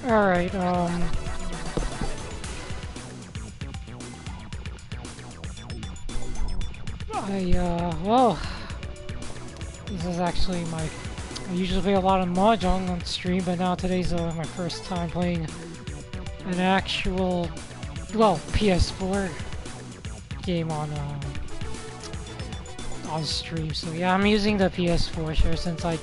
Alright, well, this is actually my... I usually play a lot of Mahjong on stream, but now today's my first time playing an actual, well, PS4 game on stream. So yeah, I'm using the PS4 here since I'm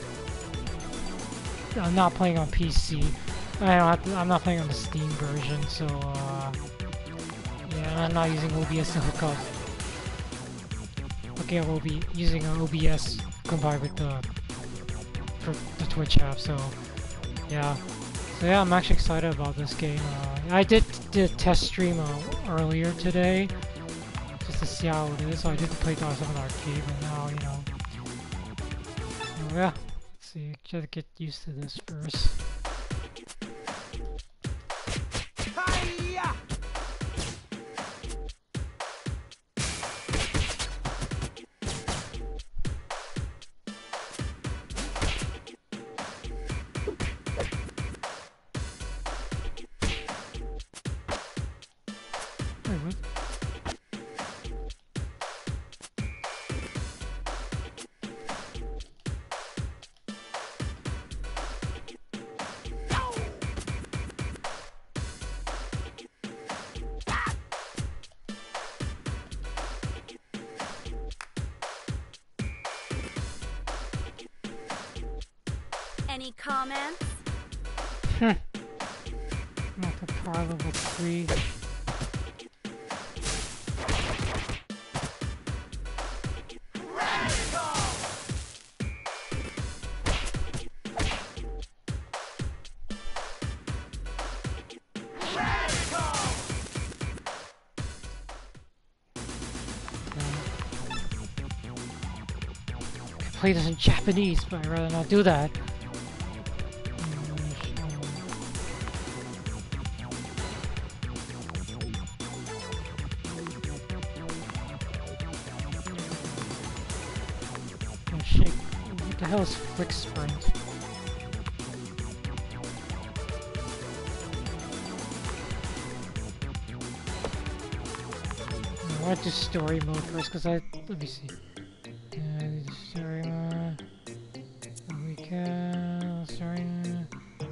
not playing on PC. I'm not playing on the Steam version, so yeah, I'm not using OBS to hook up. Okay, we'll be using OBS combined with the Twitch app. So yeah, I'm actually excited about this game. I did a test stream earlier today just to see how it is. So I did play some on arcade, but now so yeah, let's see. Just get used to this first. Any comments? Not the power level 3. Play this in Japanese, but I'd rather not do that. What the hell is Flick Sprint? I want to do story mode first, because let me see. Story mode. We can. Story mode.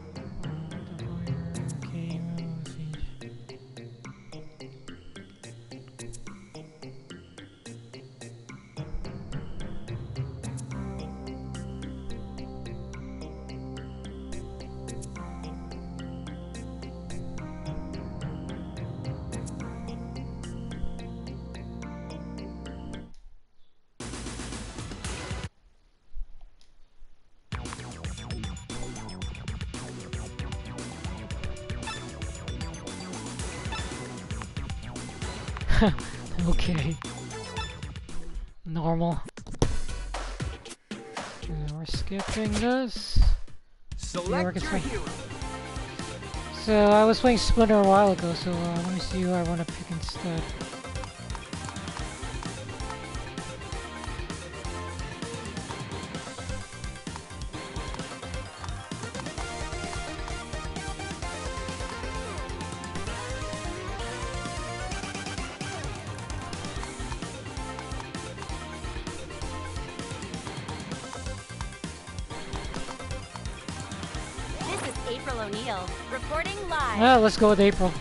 Okay. Normal. We're skipping this. Select your hero. So I was playing Splinter a while ago, so let me see who I want to pick instead. Reporting live. Yeah, let's go with April.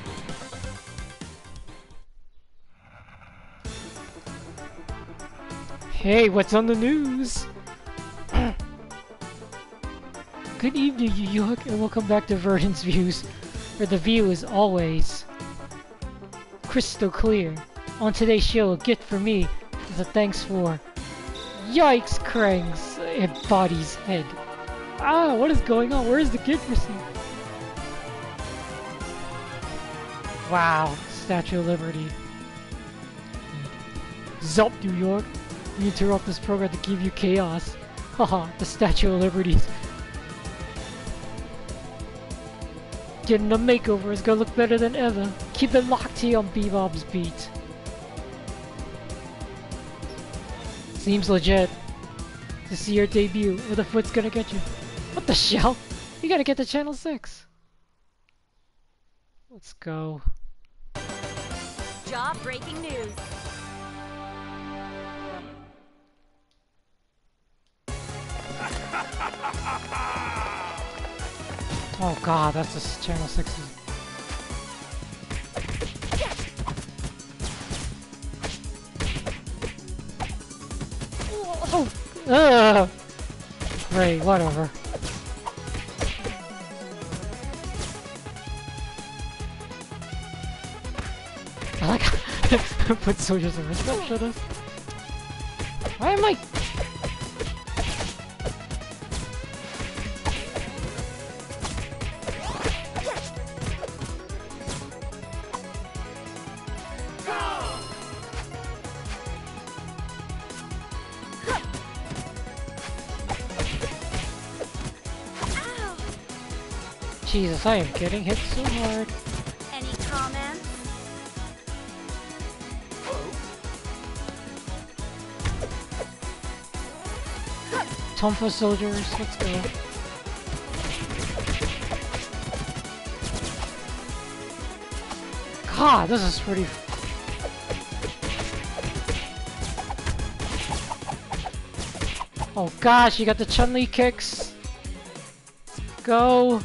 Hey, what's on the news? Good evening, Yuyuk, and welcome back to Verdant's Views, where the view is always crystal clear. On today's show, a gift for me is a thanks for Yikes Krang's body's head. Ah, what is going on? Where is the gift receipt? Wow, Statue of Liberty. Zup, New York. We interrupt this program to give you chaos. Haha, the Statue of Liberty. Getting a makeover is gonna look better than ever. Keep it locked here on Bebop's beat. Seems legit. To see your debut, or the foot's gonna get you. What the shell? You gotta get to Channel 6. Let's go. Jaw-breaking news. Oh god, that's just channel 6's. Oh! Ugh! Great, whatever. I like put soldiers in respect, shut us. Why am I? Jesus, I am getting hit so hard. Any comments? Tonfa soldiers, let's go. God, this is pretty. Oh gosh, you got the Chun-Li kicks. Let's go.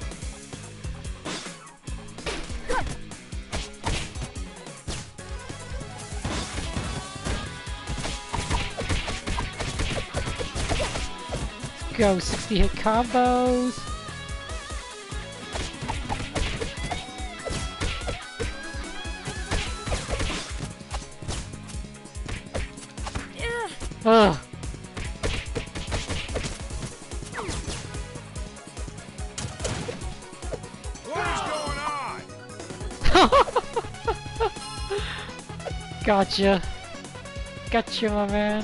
Go 60 hit combos. Ugh. What is going on? Gotcha. Gotcha, my man.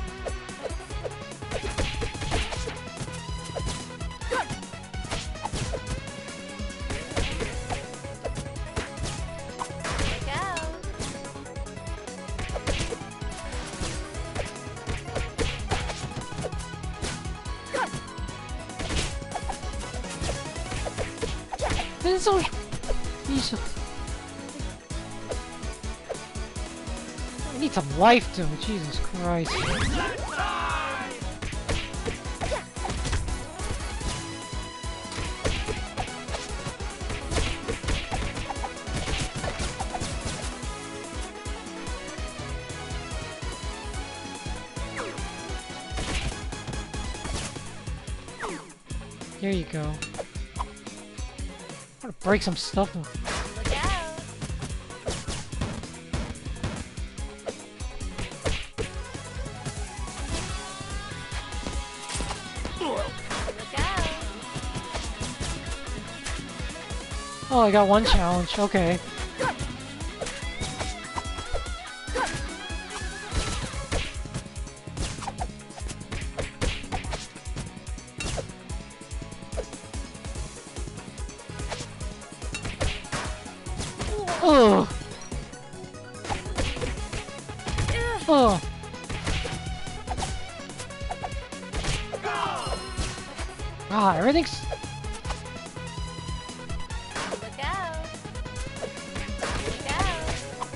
This is so... Jesus. I need some life to it, Jesus Christ. Here you go. I'm gonna break some stuff. Look out. Look out. Oh, I got one challenge. Okay. Oh. Oh. Ah, everything's. Look out. Look out.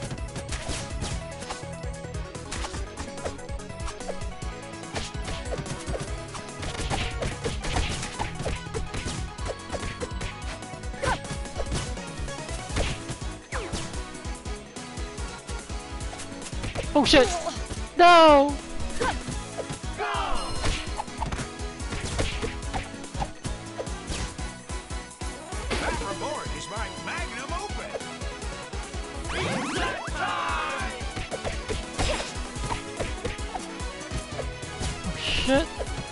Oh shit! No! That report is my magnum opus. Oh shit!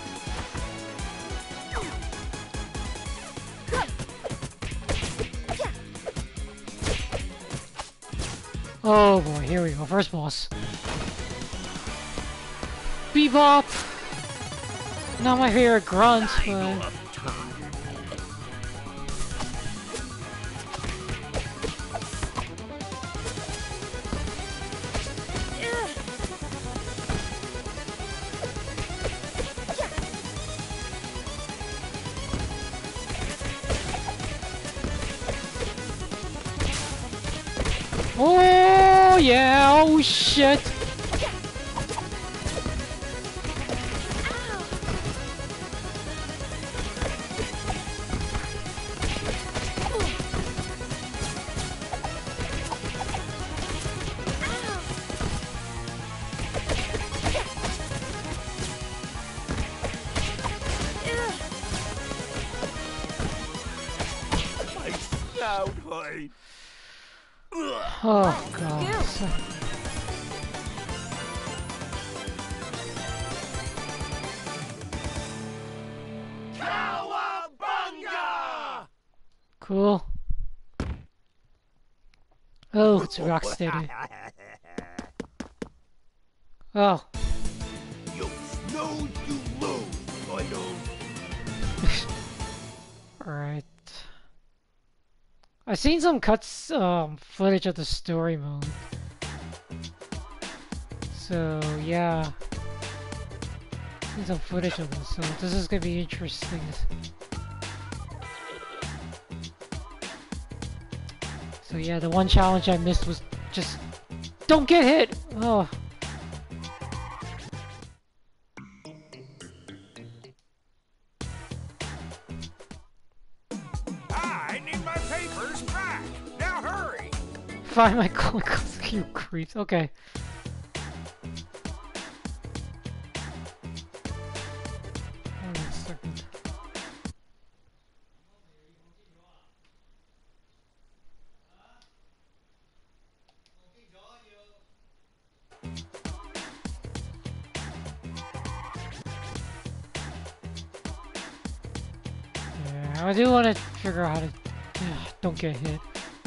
Oh boy, here we go. First boss. Bebop! Not my favorite grunt, but... Oh yeah! Oh shit! My snout hurt. Oh god. Cowabunga! Cool. Oh, it's Rocksteady. Oh. You snooze, you lose, Idol. Alright. I've seen some cuts, footage of the story mode. So, yeah. Seen some footage of this, so this is gonna be interesting. So yeah, the one challenge I missed was just... Don't get hit! Oh. I need my papers back. Now hurry. Find my chemicals, you creeps. Okay. Hold on a second. Yeah, I do want to figure out how to... don't get hit.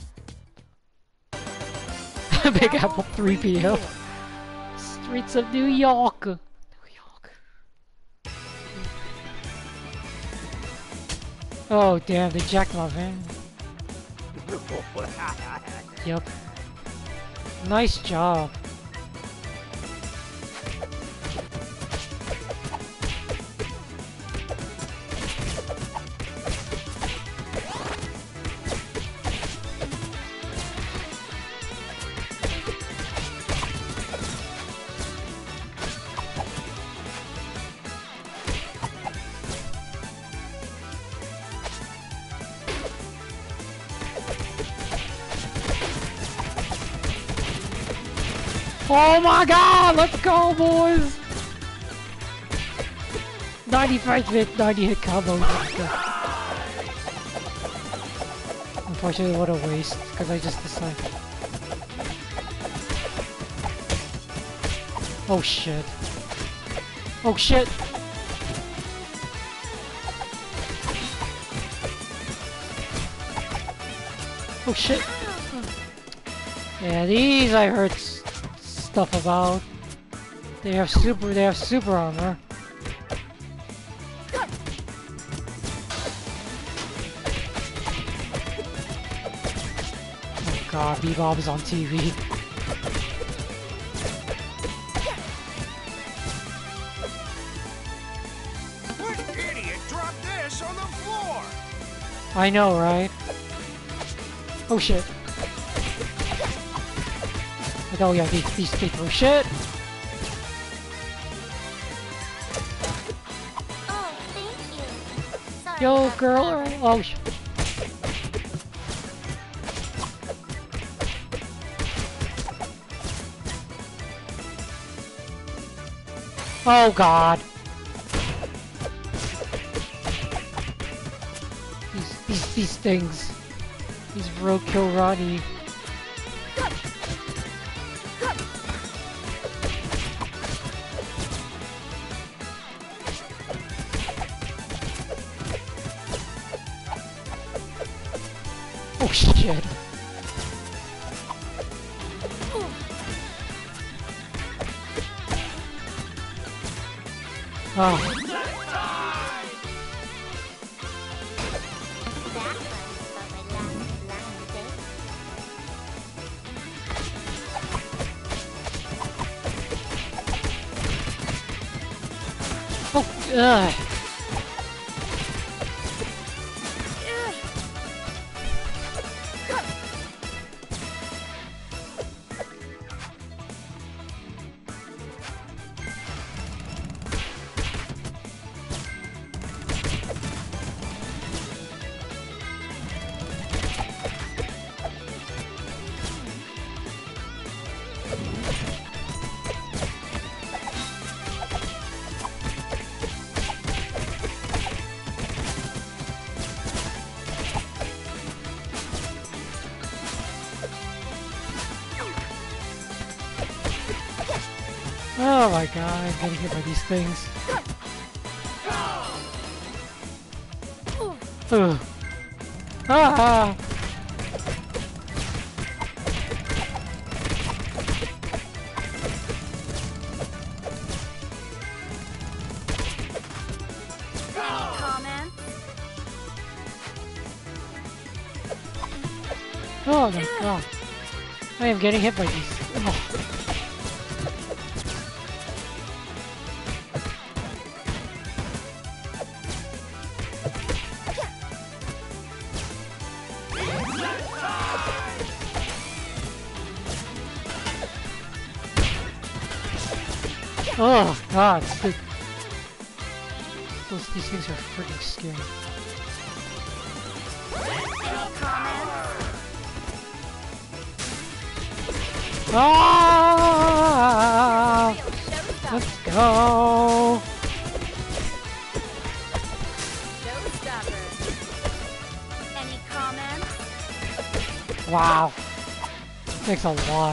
Big Apple 3PO. Streets of New York. New York. Oh damn, they jacked my van. Yep. Nice job. Oh my god, let's go boys! 95 hit, 90 hit combo. Unfortunately what a waste, because I just decided. Oh shit. Oh shit! Oh shit! Yeah, these I heard stuff about. They have super armor. Oh god, Bebop is on TV. What idiot dropped this on the floor? I know, right? Oh shit. Oh yeah, these throw shit. Oh, thank you. Sorry Yo, about girl. that. Oh shit. Oh god. These things. These roadkill Roddy. Oh shit. Oh. That one, but my last Oh, ugh. Oh my god, I'm getting hit by these things. Ugh. Ah! Any comments? Oh my god. I am getting hit by these. Oh. Oh god, these things are freaking scary. Any comments? Ah! Real showstopper. Let's go! Showstopper. Any comments? Wow. Takes a lot.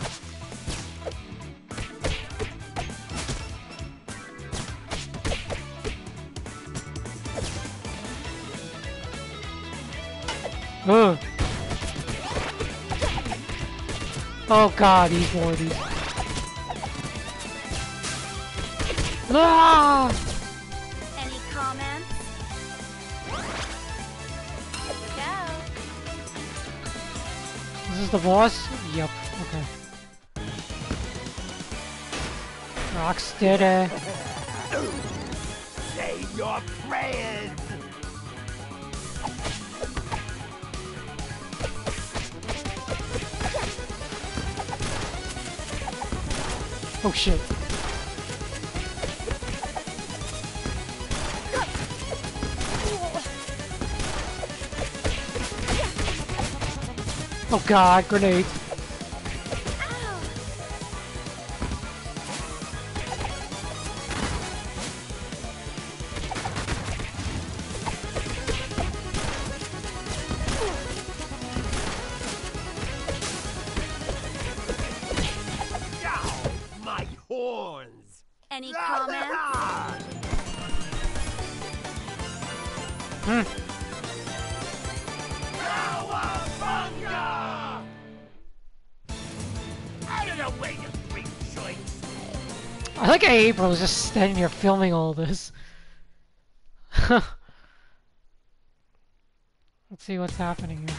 Ugh. Oh god, these more of these. Ah! Any comments? Go. Is this the boss? Yep, okay. Rocksteady. Say your prayers. Oh shit. Oh god, grenades. Ow. Ow, my horns. Any comments? Hmm. Cowabunga! Out of the way, you freak joints. I like how April was just standing here filming all this. Let's see what's happening here.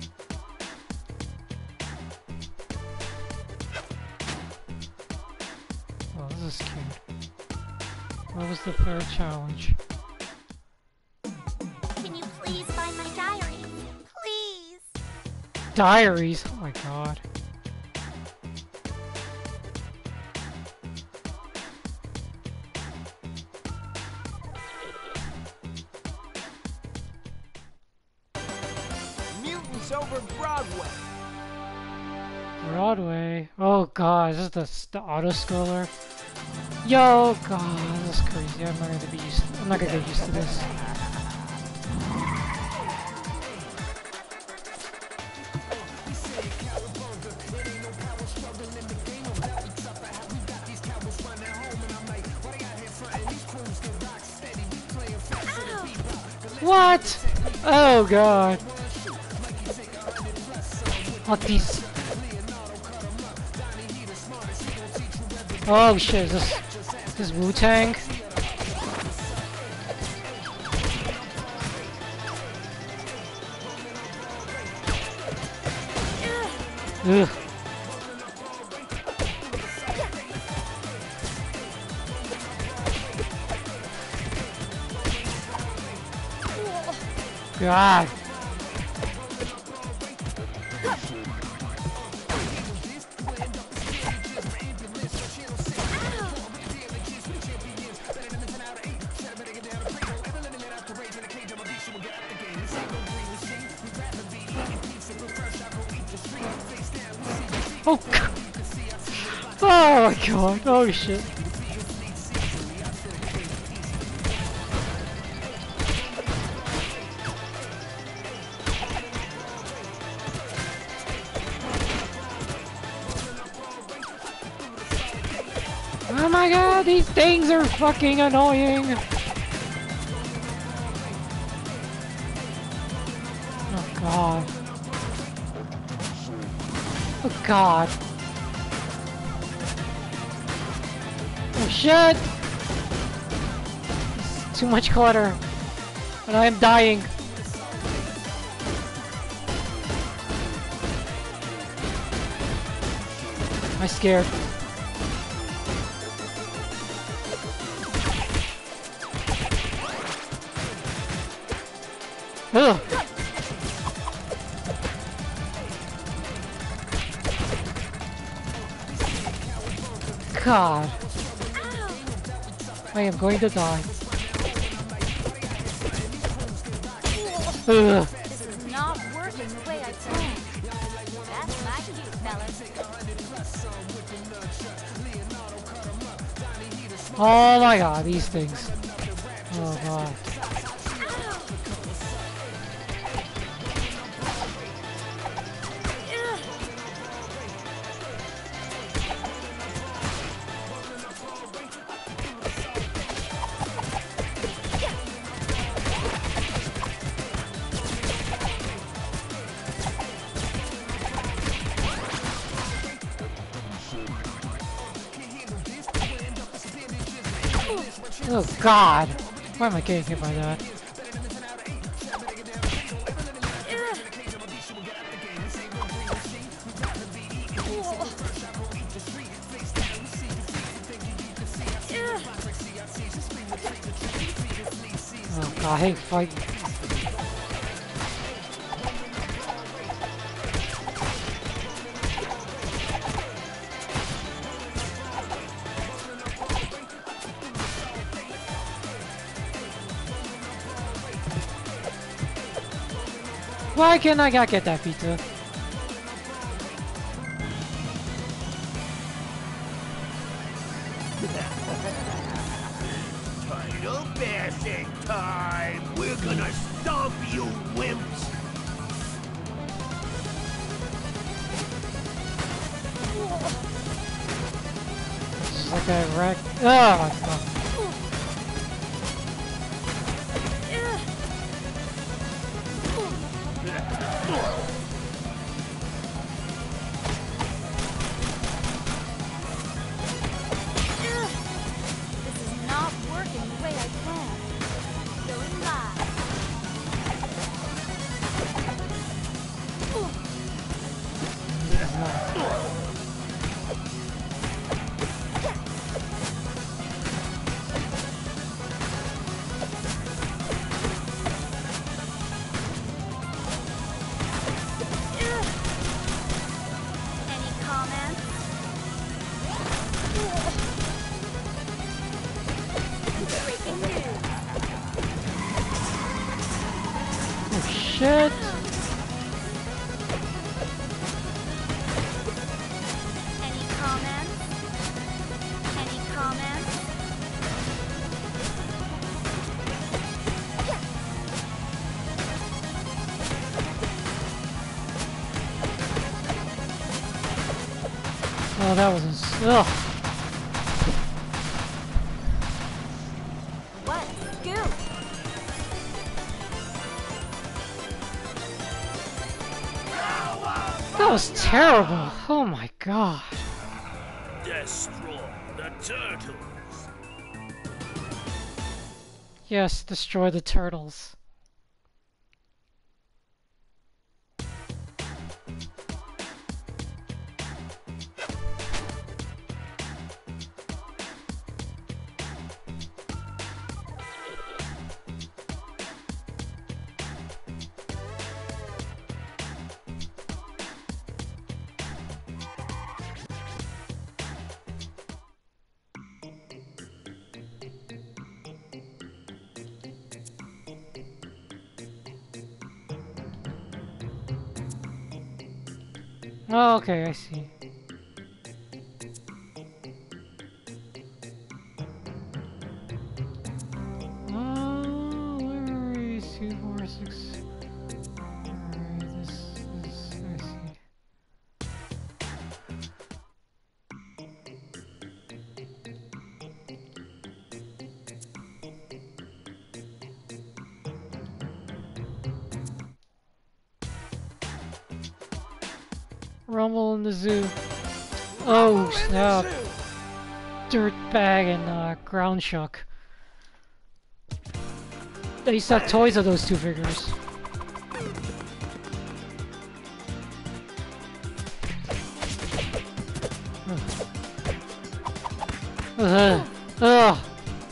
Oh, this is cute. What was the third challenge? Can you please find my diary? Please. Diaries! Oh my god. Mutants over Broadway. Broadway. Oh god, is this the auto scroller? Yo, god, this is crazy. I'm not gonna get used to this. What? Oh god. What these? Oh shit, is this Wu-Tang? Ugh. God. Oh, oh my god, oh shit. Oh my god, these things are fucking annoying! Oh god. Oh god. Oh shit! It's too much clutter. And I am dying. I'm scared. Ugh. God. I am going to die. Ugh. This is not working the way I planned. That's my cue, fellas. Oh my god, these things. Oh god. Oh god! Why am I getting hit by that? Oh god, I hate fighting. Why can't I not get that pizza? Title bashing time! We're gonna stomp you wimps! It's like a wreck. Oh my god. This is not working the way I planned. Going live. Any comments? Breaking news. Oh shit! Any comments? Any comments? Oh, that was ugh. What? Scoop! That was terrible. Oh my god. Destroy the turtles! Yes, destroy the turtles. Oh, okay, I see. Oh, where are we? 2, 4, 6. Alright, this, I see. Rumble in the zoo. Oh snap! Dirtbag and Ground Shuck. They used to have toys of those two figures. Ugh.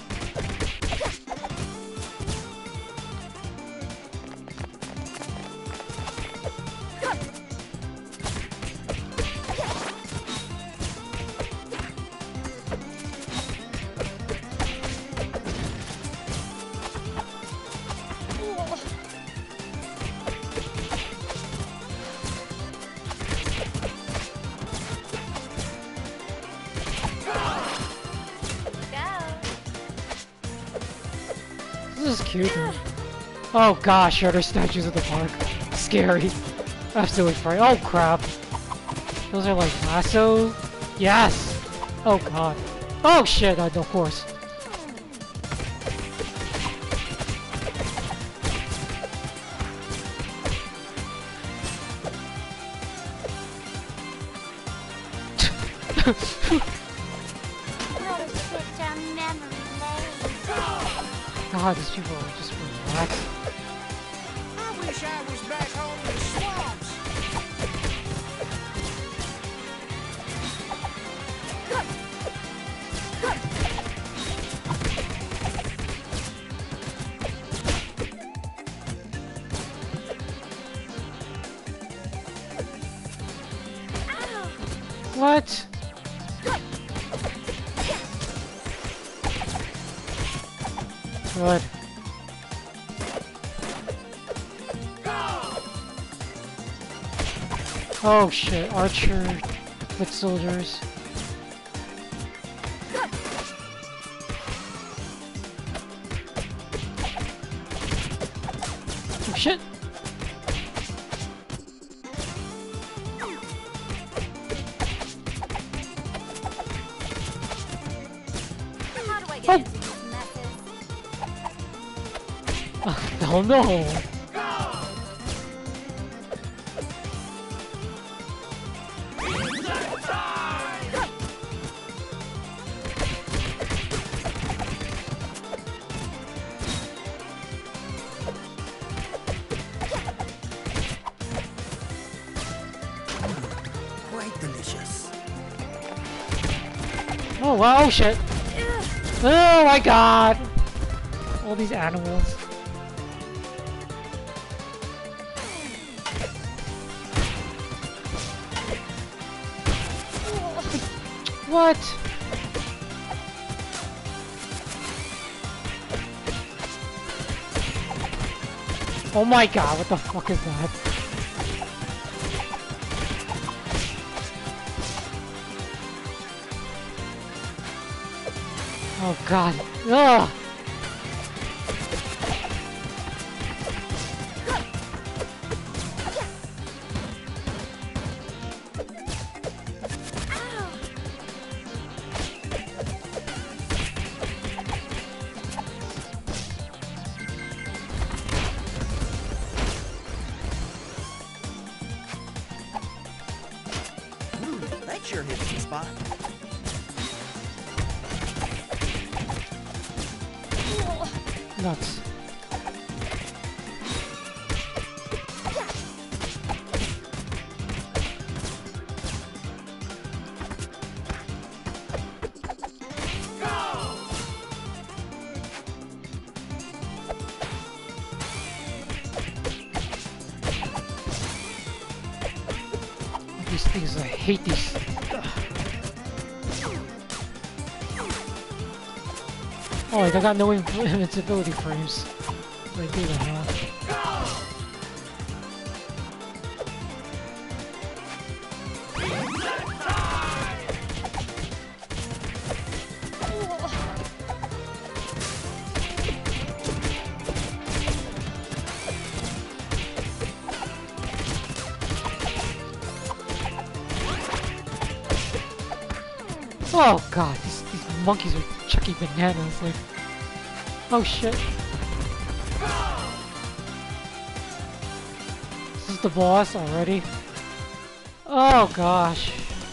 This is cute. Oh gosh, other statues at the park. Scary. Absolutely frightening. Oh crap. Those are like lasso? Yes! Oh god. Oh shit, of course. Little trip down memory lane. God, these people are just relaxed. I wish I was back home in the swamps. What? Good. Oh shit, archer, foot soldiers. Oh shit! How do I get into these messes? Oh no! Quite delicious. Oh wow, oh shit! Oh my god! All these animals. What? Oh my god, what the fuck is that? Oh god. Ugh! That sure hits the spot. Nuts. These things, I hate these. Oh, I got no invincibility frames. What do I do that now? Oh god, these monkeys are chucking bananas like... Oh shit. This is the boss already? Oh gosh.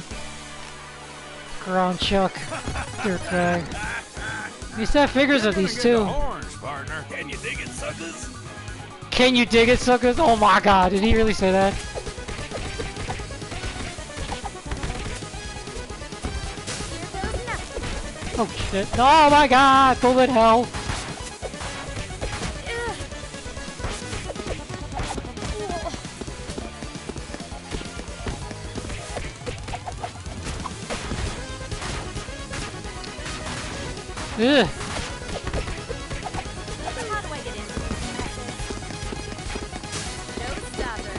Ground chuck. Dirtbag. At least have figures of these two. Horns, partner. Can you dig it, suckers? Can you dig it, suckers? Oh my god, did he really say that? Here goes nothing. Oh shit. Oh my god, bullet hell. Ugh. How do I get into this method? Showstopper.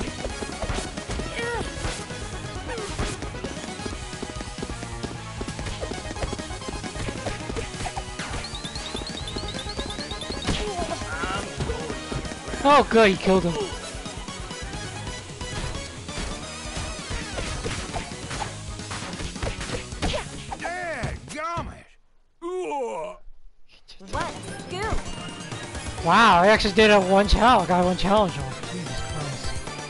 Oh good, he killed him. Dadgummit. Ooh. What a scoop! Wow, I actually did a one challenge. Got one challenge off. Jesus Christ.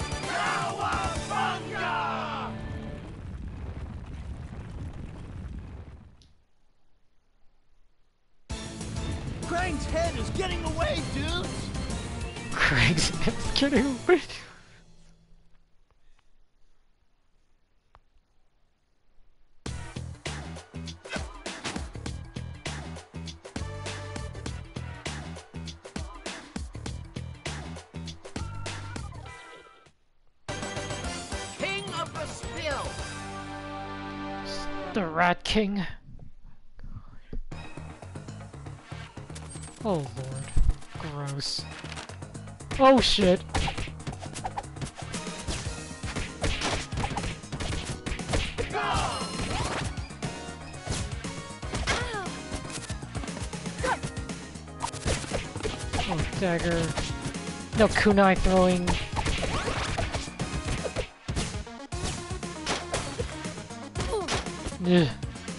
Cowabunga! Crane's head is getting away, dudes! Craig's getting away. King of the spill! The Rat King. Oh lord. Gross. Oh shit. Oh, dagger. No kunai throwing. Ugh.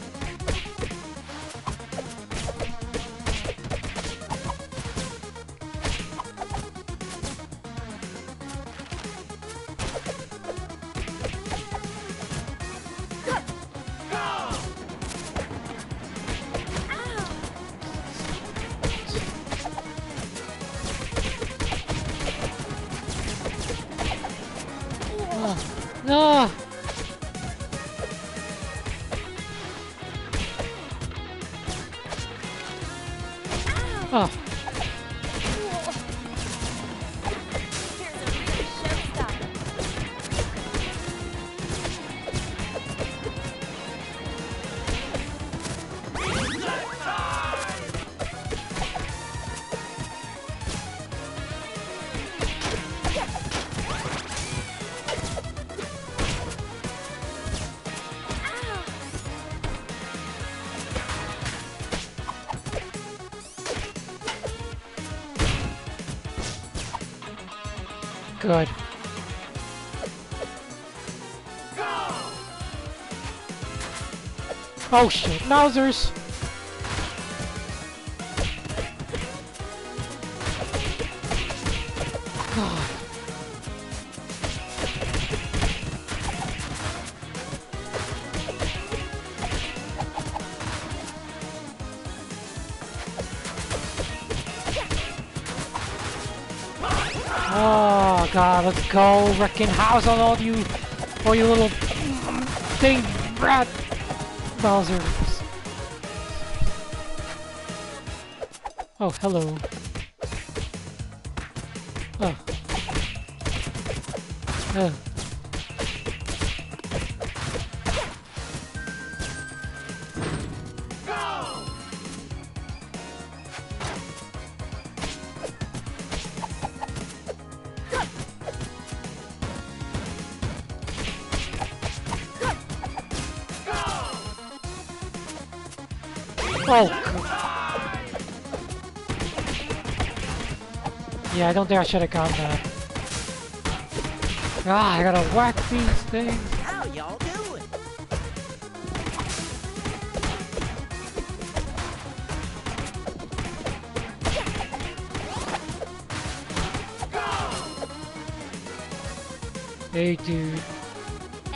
No! Oh. Here's a real showstopper. Good. Oh shit, Mausers! God. Oh god, let's go! Wrecking house on all you little thing rat Bowsers. Oh, hello. Oh. Oh! Yeah, I don't think I should have gone that. Ah, I gotta whack these things. How y'all doing? Hey, dude.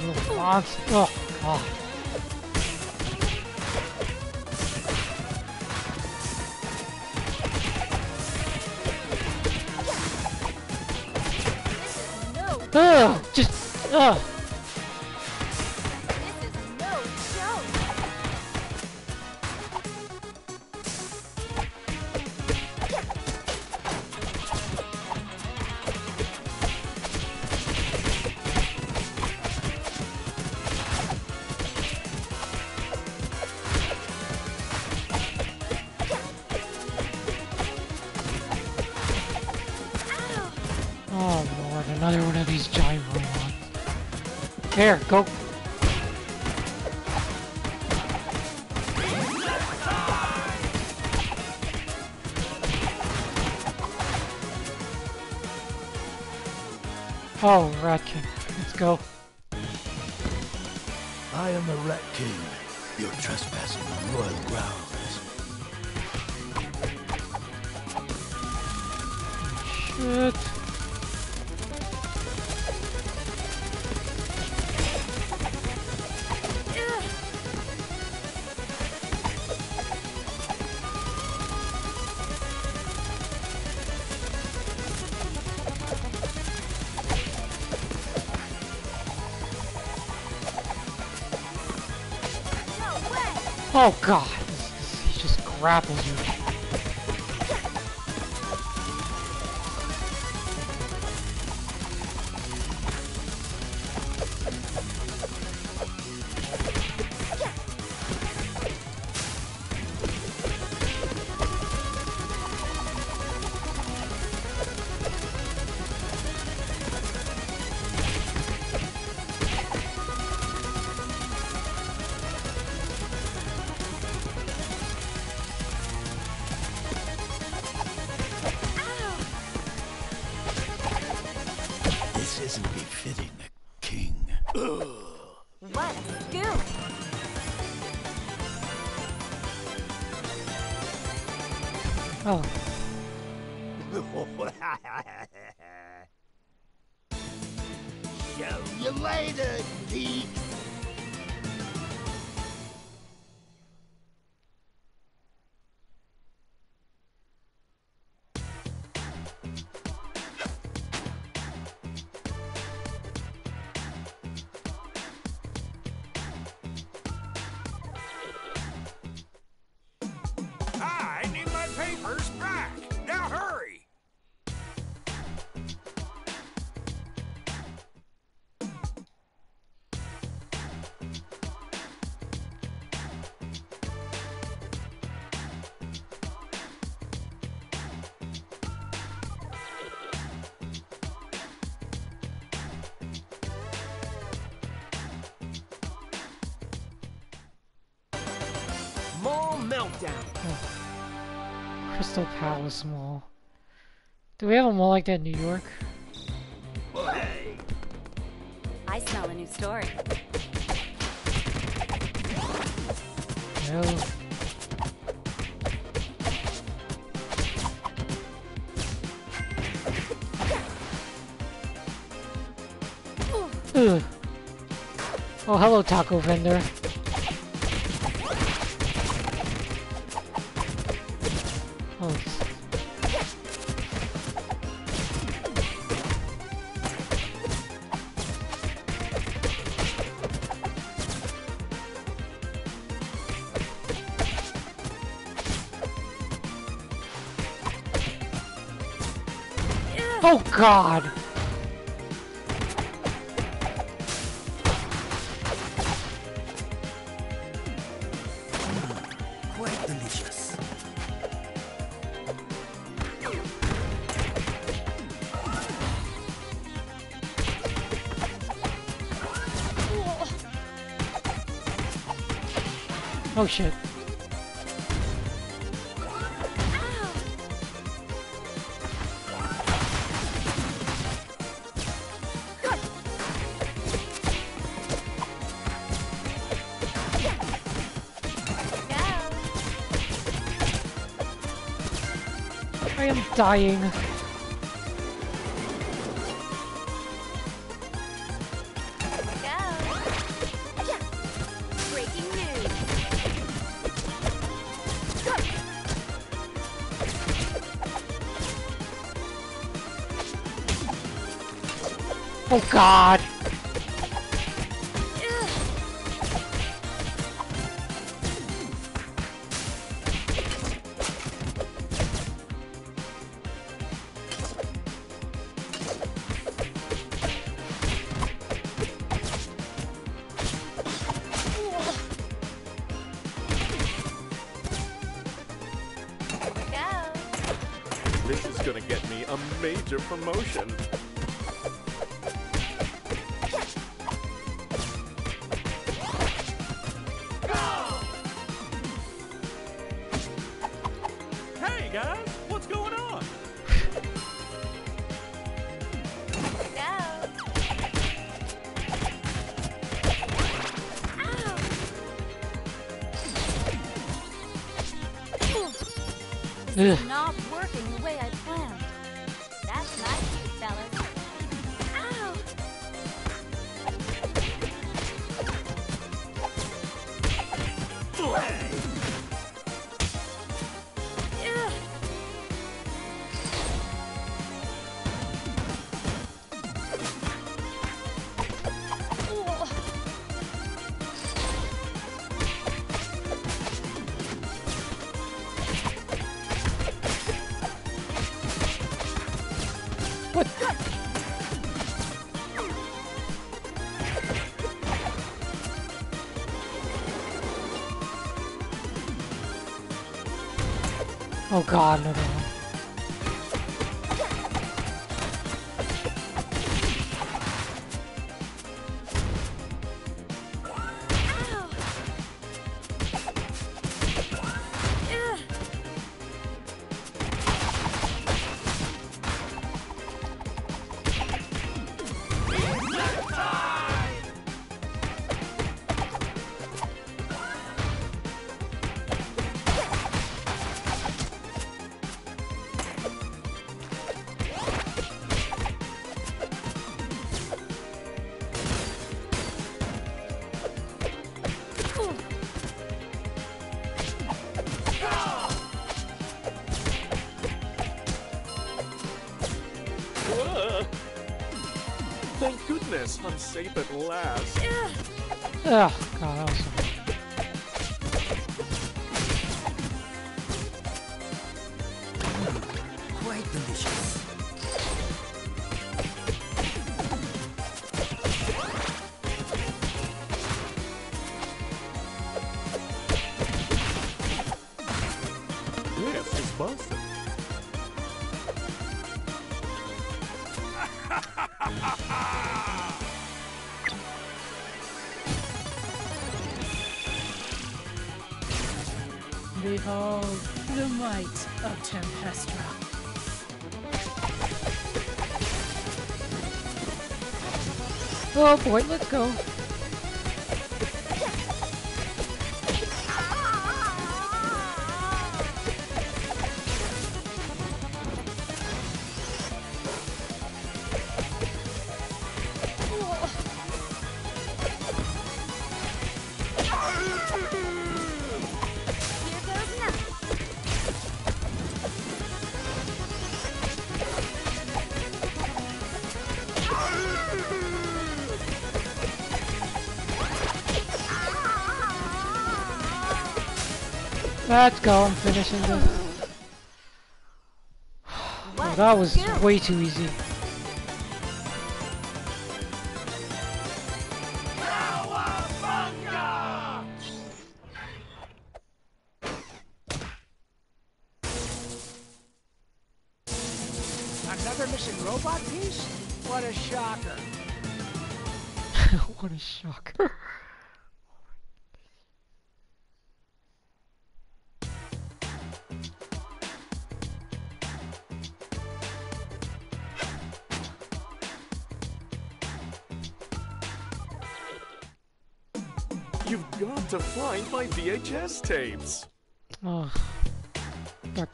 Little monster. Oh, God. No, Ugh! Just. Ugh! this is no joke. Oh, Lord. Another one of these giant robots. Here, go. Oh, Rat King. Let's go. I am the Rat King. You're trespassing on royal grounds. Shit. No way. Oh, God. He just grapples you. This isn't befitting a king. What a scoop. Oh. Show you later, geek. I need my papers back. Now hurry. Mall meltdown. Crystal Palace Mall. Do we have a mall like that in New York? Hey, I smell a new story. No. Ugh. Oh, hello, taco vendor. Oh, oh God! quite delicious. Oh shit. I am dying. Go. Oh God! This is gonna get me a major promotion. Hey guys, what's going on? This is not working the way I planned. That's my cue, fellas. Ow! What? Oh God, no, no, no. Thank goodness I'm safe at last. Oh God, awesome. Quite delicious. This is busted. Behold the might of Tempestra. Oh boy, let's go. Here goes nothing. Let's go, I'm finishing this. Oh, that was way too easy. Another mission robot piece? What a shocker. What a shocker. You've got to find my VHS tapes. Oh, but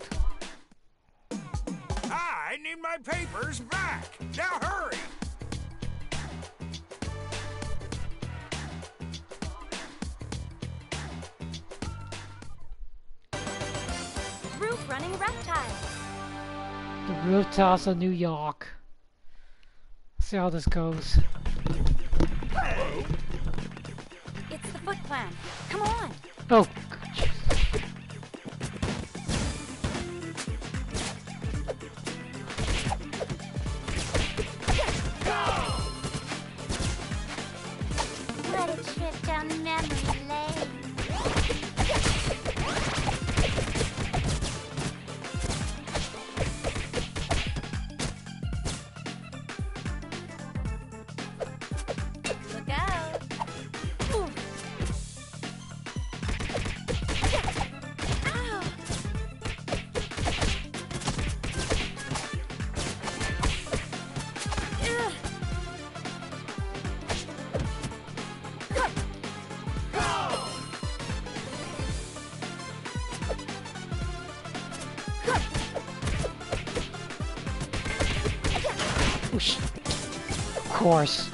I need my papers back. Now hurry. Roof running reptile. the rooftops of New York. see how this goes. It's the foot plan. Come on. Oh, What a trip down memory lane. Look out. Ooh. Ow. Ugh. whoosh. Of course.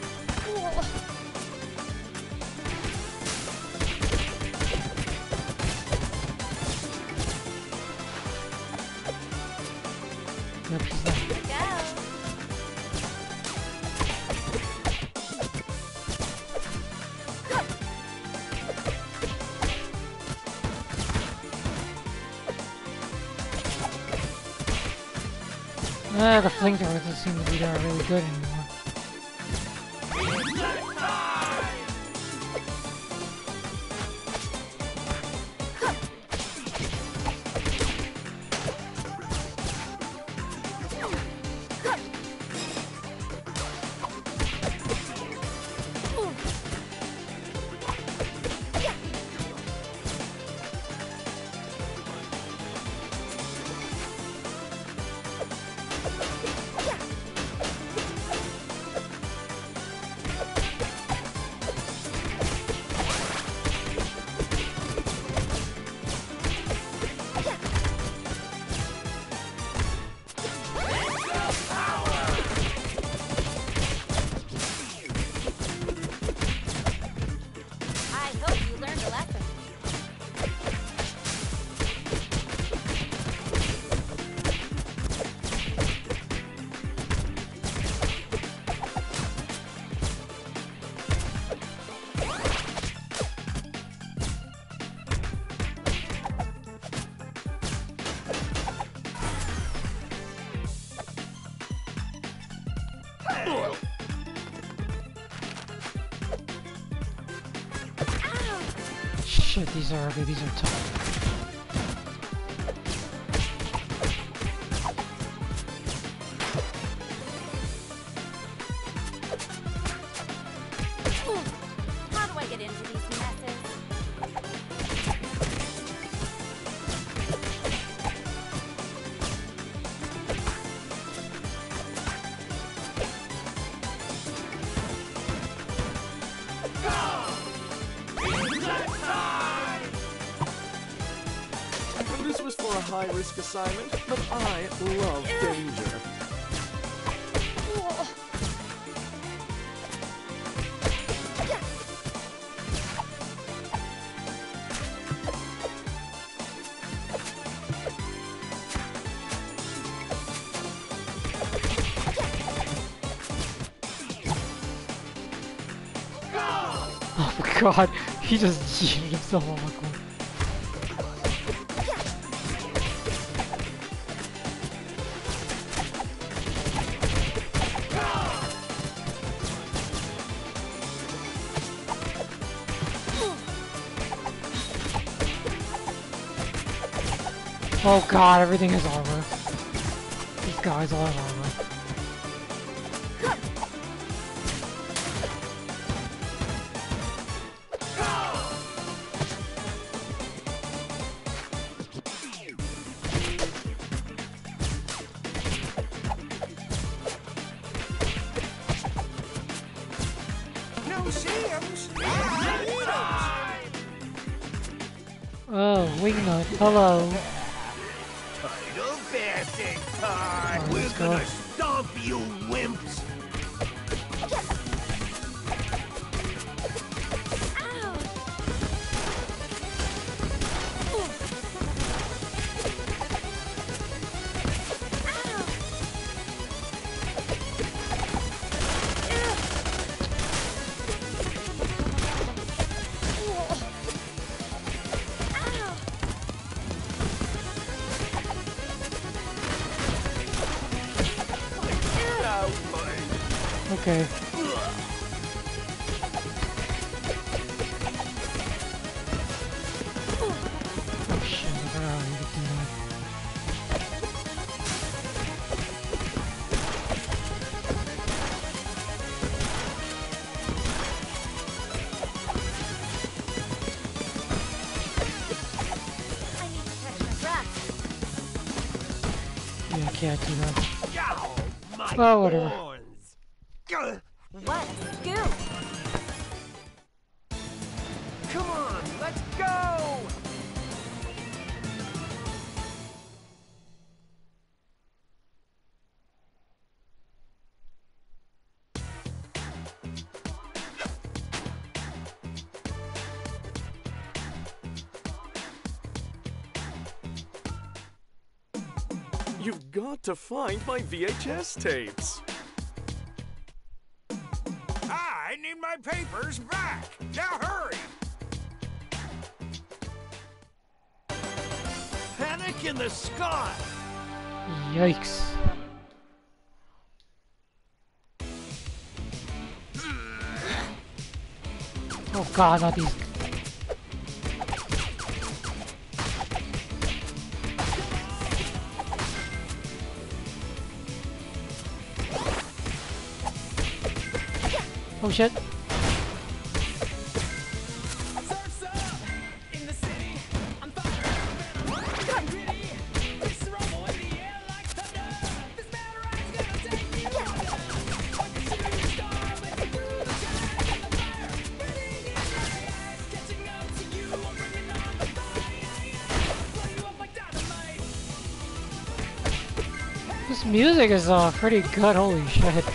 Yep, she's not. Look out. The flamethrower doesn't seem to be there really good anymore. I hope you learned a lesson. Shit, these are tough. How do I get into these messes? This was for a high-risk assignment, but I love danger. Oh my god, he just yeeted himself on the corner. Oh god, everything is armor. These guys all have armor. No Sims. Oh, wingnut. Hello. Idle bashing time. Alright, We're let's go. gonna stomp you wimps. Okay. Oh shit, I forgot how you could do that. I need to catch my breath. Yeah, I can't do that. Ow, my Well, whatever. horns. Gah. What a scoop! Come on, let's go! You've got to find my VHS tapes. I need my papers back. Now hurry. Panic in the sky! Yikes. Oh god, not these. Oh shit. This music is pretty good, holy shit.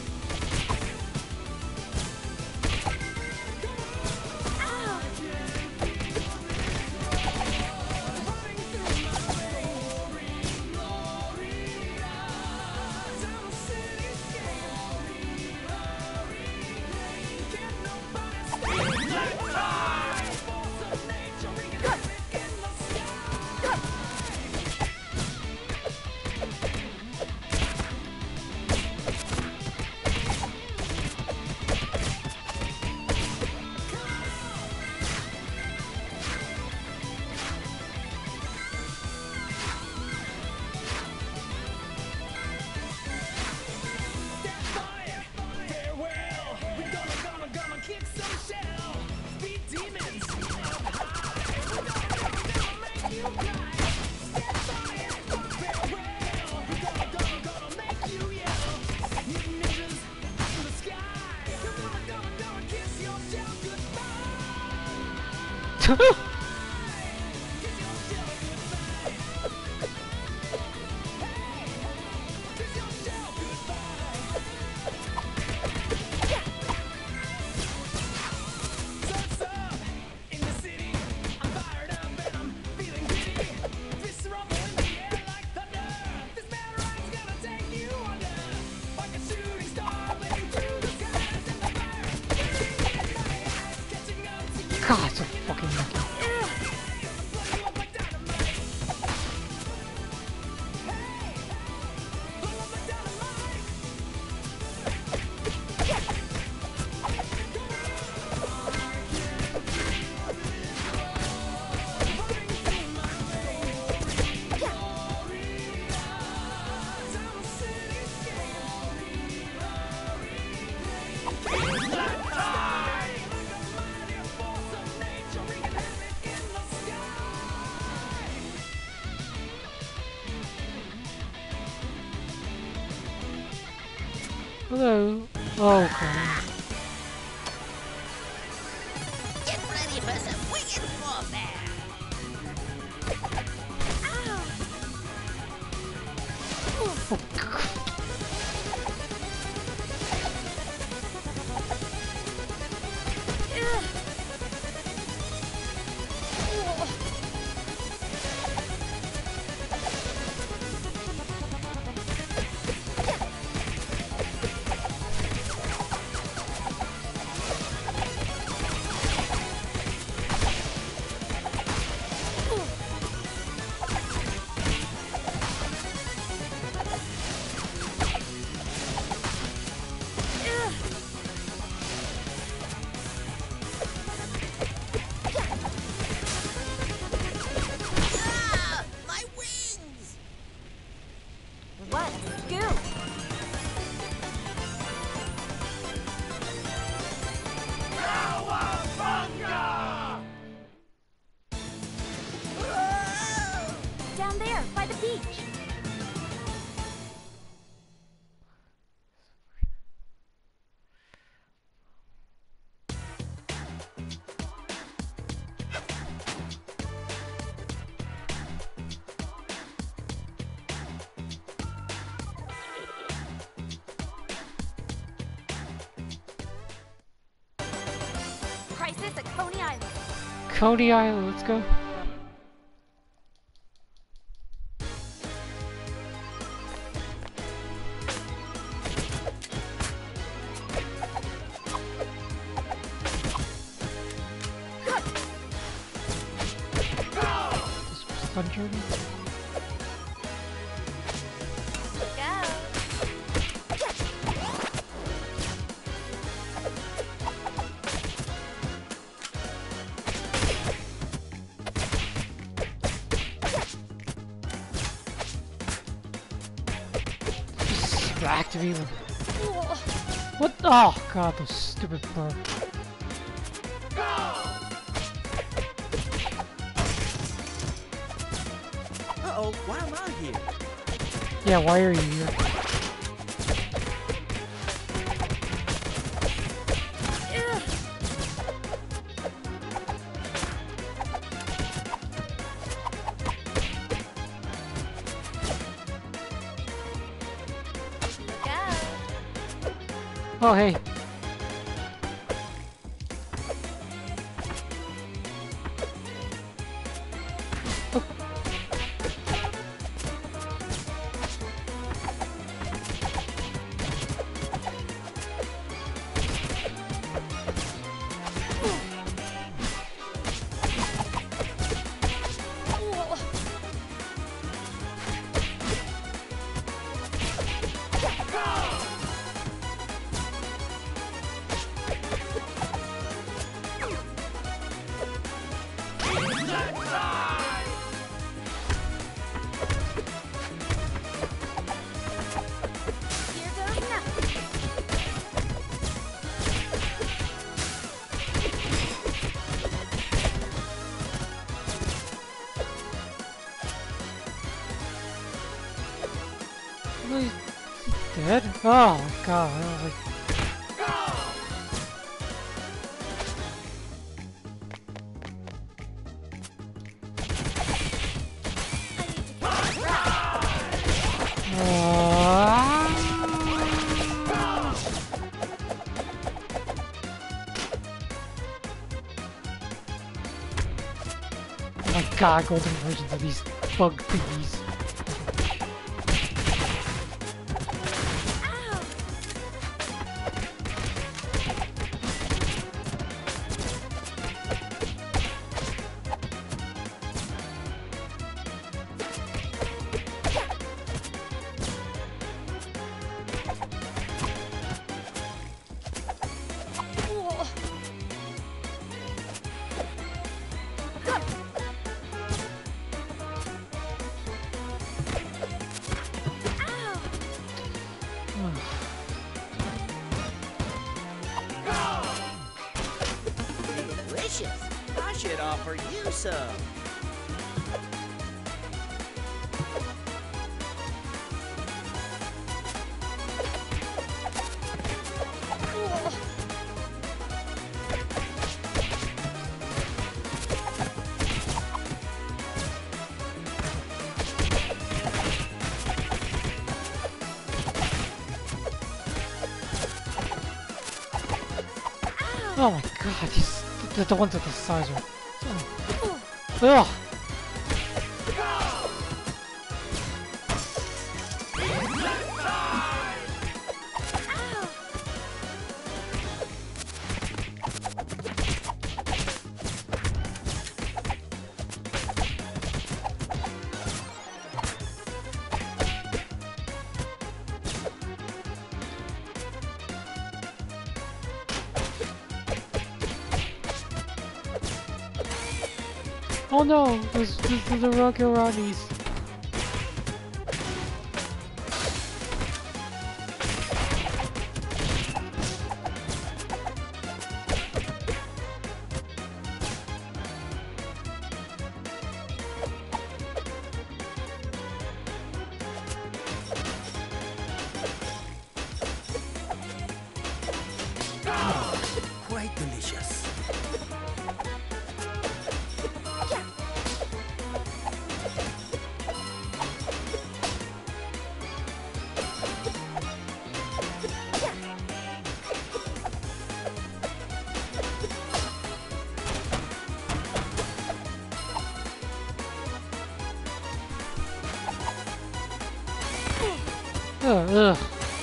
God, so fucking lucky. Hello. Oh, God. Get ready for some wicked warfare! Oh, God. crisis at Coney Island. Coney Island, let's go. Stun journey? Activate them. What? Oh god, those stupid bird. Uh-oh, why am I here? Yeah, why are you here? Oh, hey. Oh. He's dead? Oh my god, I was like... Oh my god, golden versions of these bug thingies. Delicious. I should offer you some. Oh my god, these the ones with the size are... Ugh! Oh no, those are the Rocky Ronnies. Quite delicious. Ugh.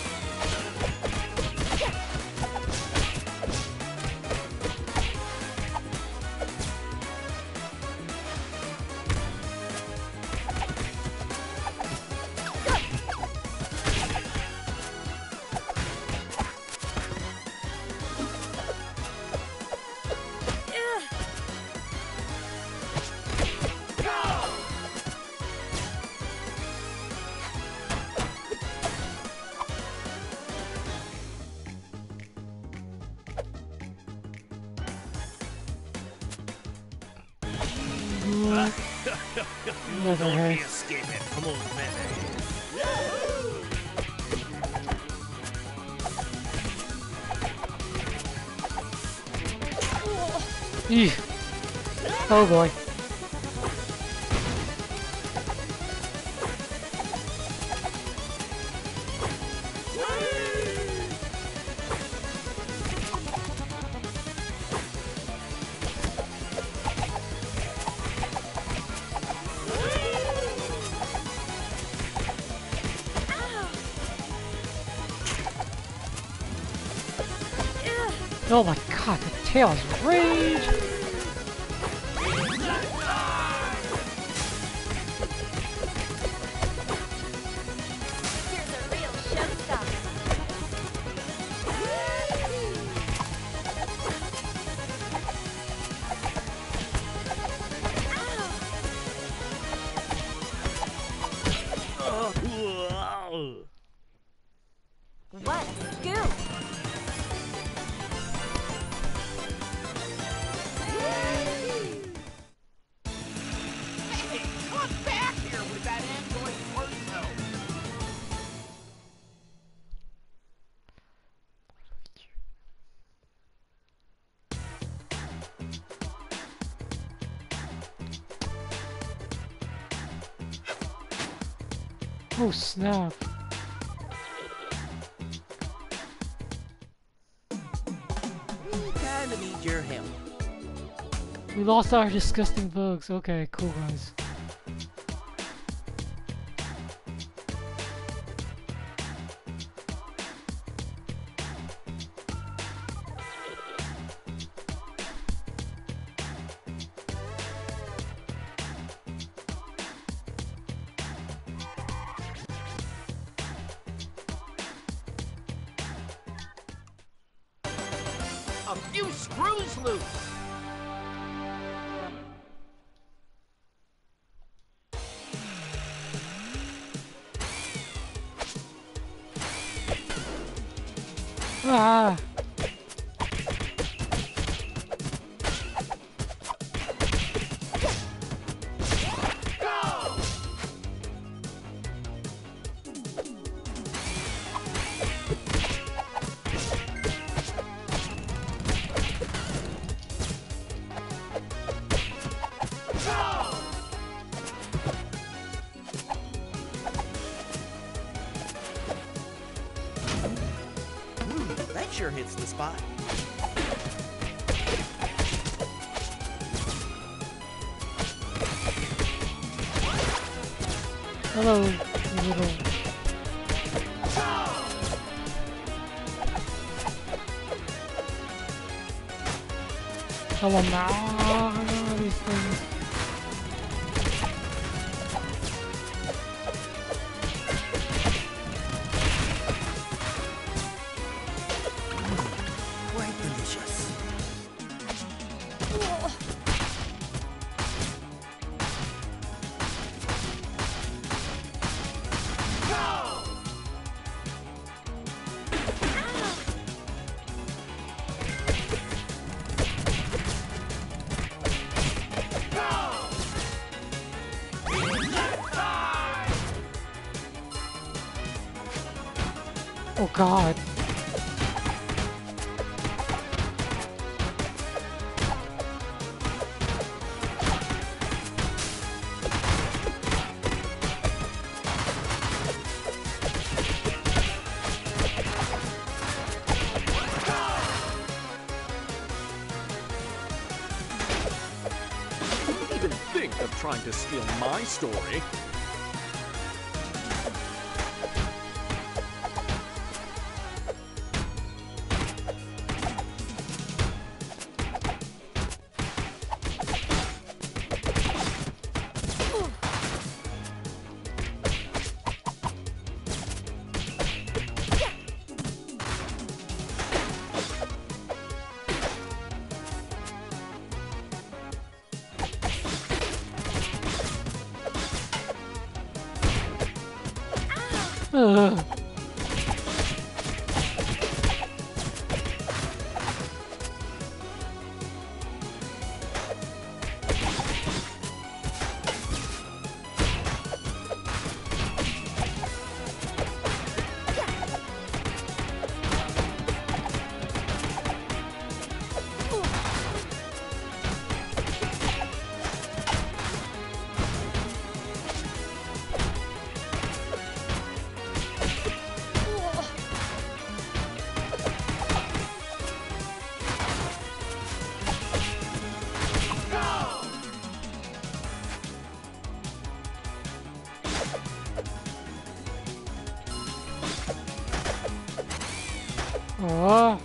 Never Don't be heard. escaping. Come on, man. Eeh. Oh boy. Oh my god, the tails rage! Here's a real showstopper. What a scoop! Hey, come back here with that android torso. Oh snap. Kinda need your help. We lost our disgusting bugs. Okay, cool guys. A few screws loose. Ah! That sure hits the spot. Hello, you little. Hello, now these things. Quite delicious. Oh god. Don't even think of trying to steal my story. Ugh. Oh.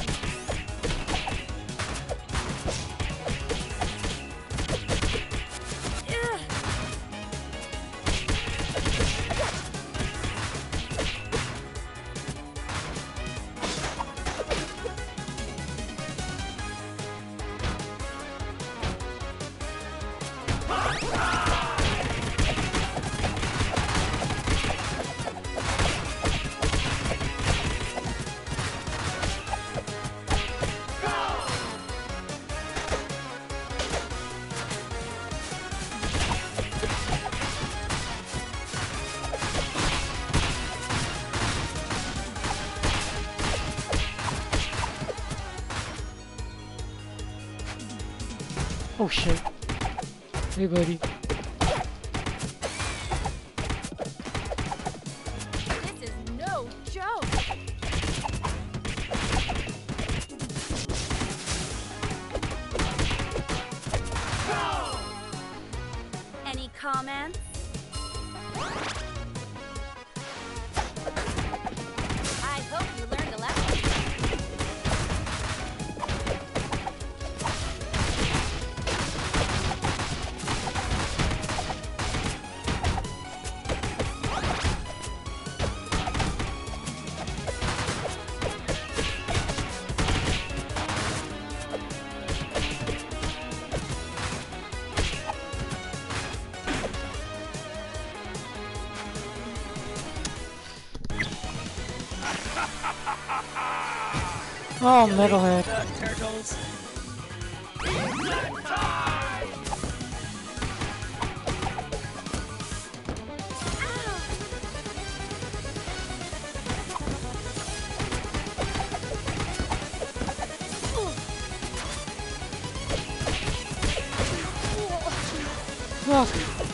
Oh shit. Hey buddy. This is no joke. Any comments? I hope you learned a lesson. Oh, metalhead. Turtles. Fuck.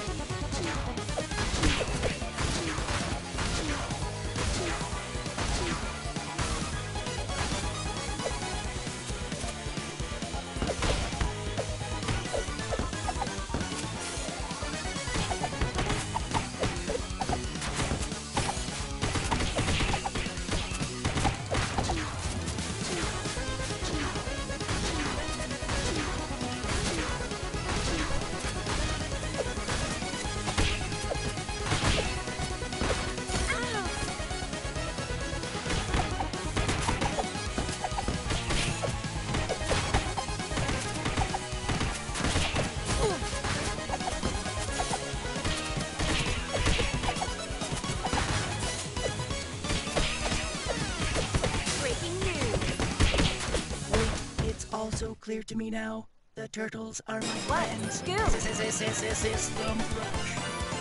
Breaking news. It's also clear to me now. The turtles are my What? friends. Scoop. System Rush.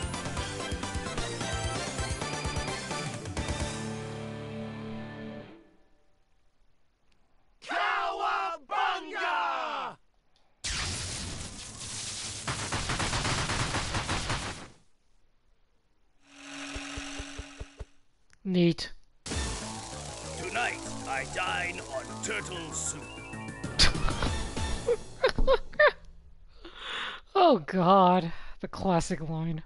Cowabunga! Neat. Tonight, I dine on turtle soup. Oh god. The classic line.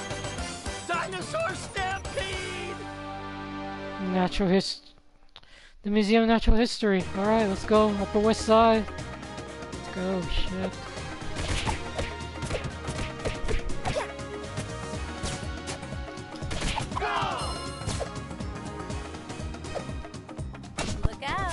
Dinosaur stampede! Natural his The Museum of Natural History. Alright, let's go. Upper West Side. Let's go. Shit. Look out.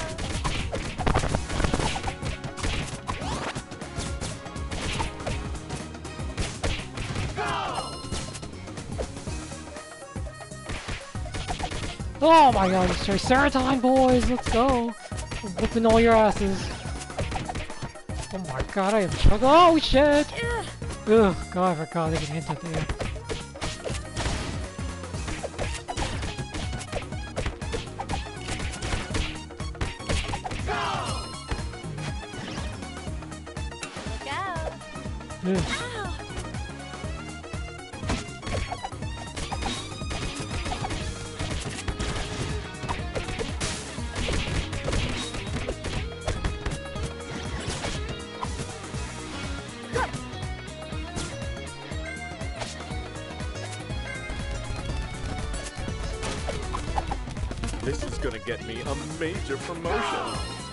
Oh my god, it's Triceratine boys, let's go! I'm whipping all your asses. Oh my god, I am chugging. Oh shit! Ugh, god, I forgot they can hit it there. Look out. Ugh. This is gonna get me a major promotion.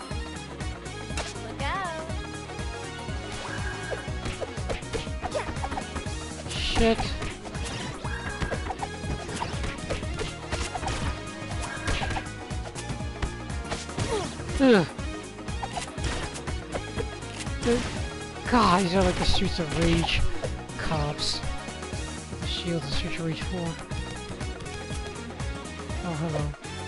Look out. Shit. Ugh. God, these are like the Streets of Rage cops. The shields in Streets of Rage 4. Oh, hello.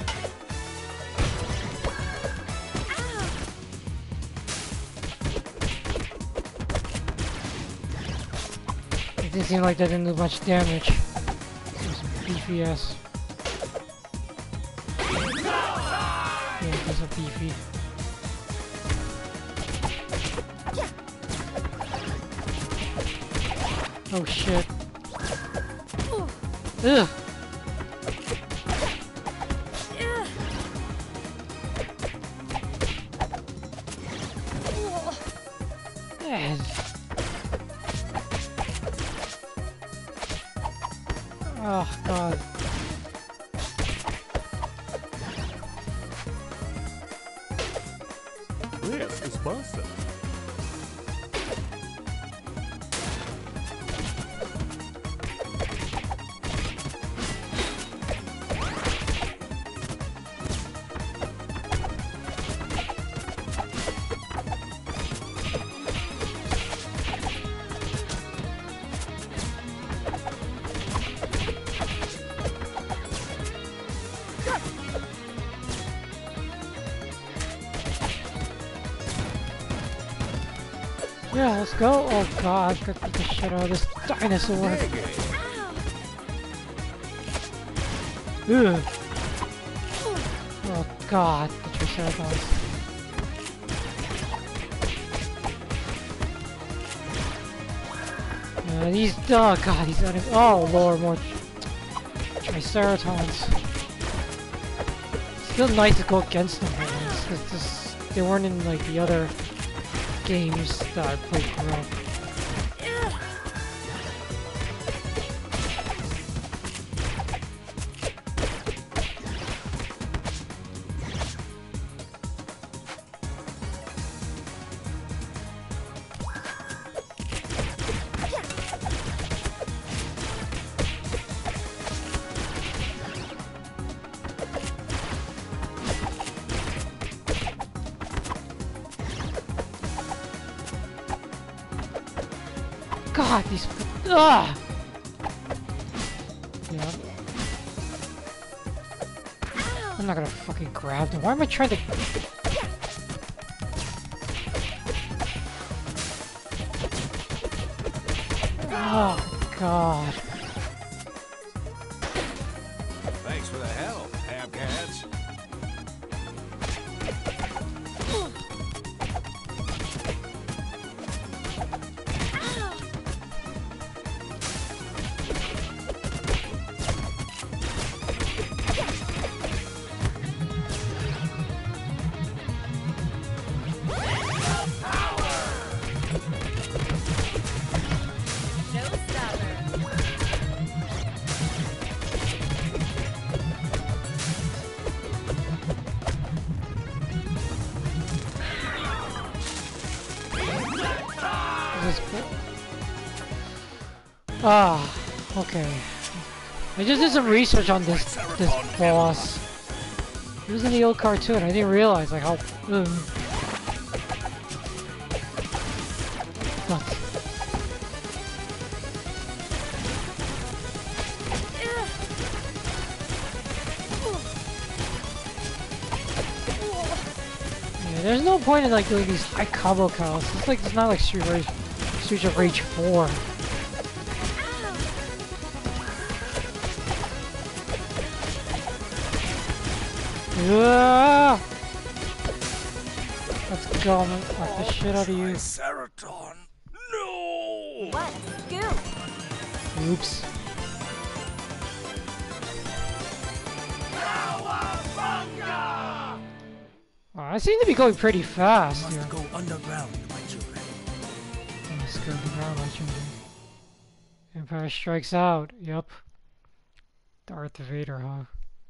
It didn't seem like that didn't do much damage. Some beefy ass. Yeah, those are beefy. Oh shit. Ugh! Yes. Oh god. This is busted. Yeah, let's go. Oh god, got the shit out of this dinosaur. Ugh. Oh god, the Triceratops. These, oh god, these enemies. Oh lord, more Triceratons. It's still nice to go against them, because they weren't in like the other games that I played growing up. God, these. Ugh! Yeah. I'm not gonna fucking grab them. Why am I trying to. Oh, God. Thanks for the help, Habcats. this. Ah, okay. I just did some research on this boss. It was in the old cartoon. I didn't realize like how. Nuts. Yeah, there's no point in like doing these high combo counts. It's not like Street of Rage 4. Ah! Let's go, I'm gonna knock the shit out of you. Triceratops. No! What? Scoop! Oops. Oh, I seem to be going pretty fast here. Go underground, my children. Let's go underground, my children. Empire Strikes Out. Yup. Darth Vader, huh?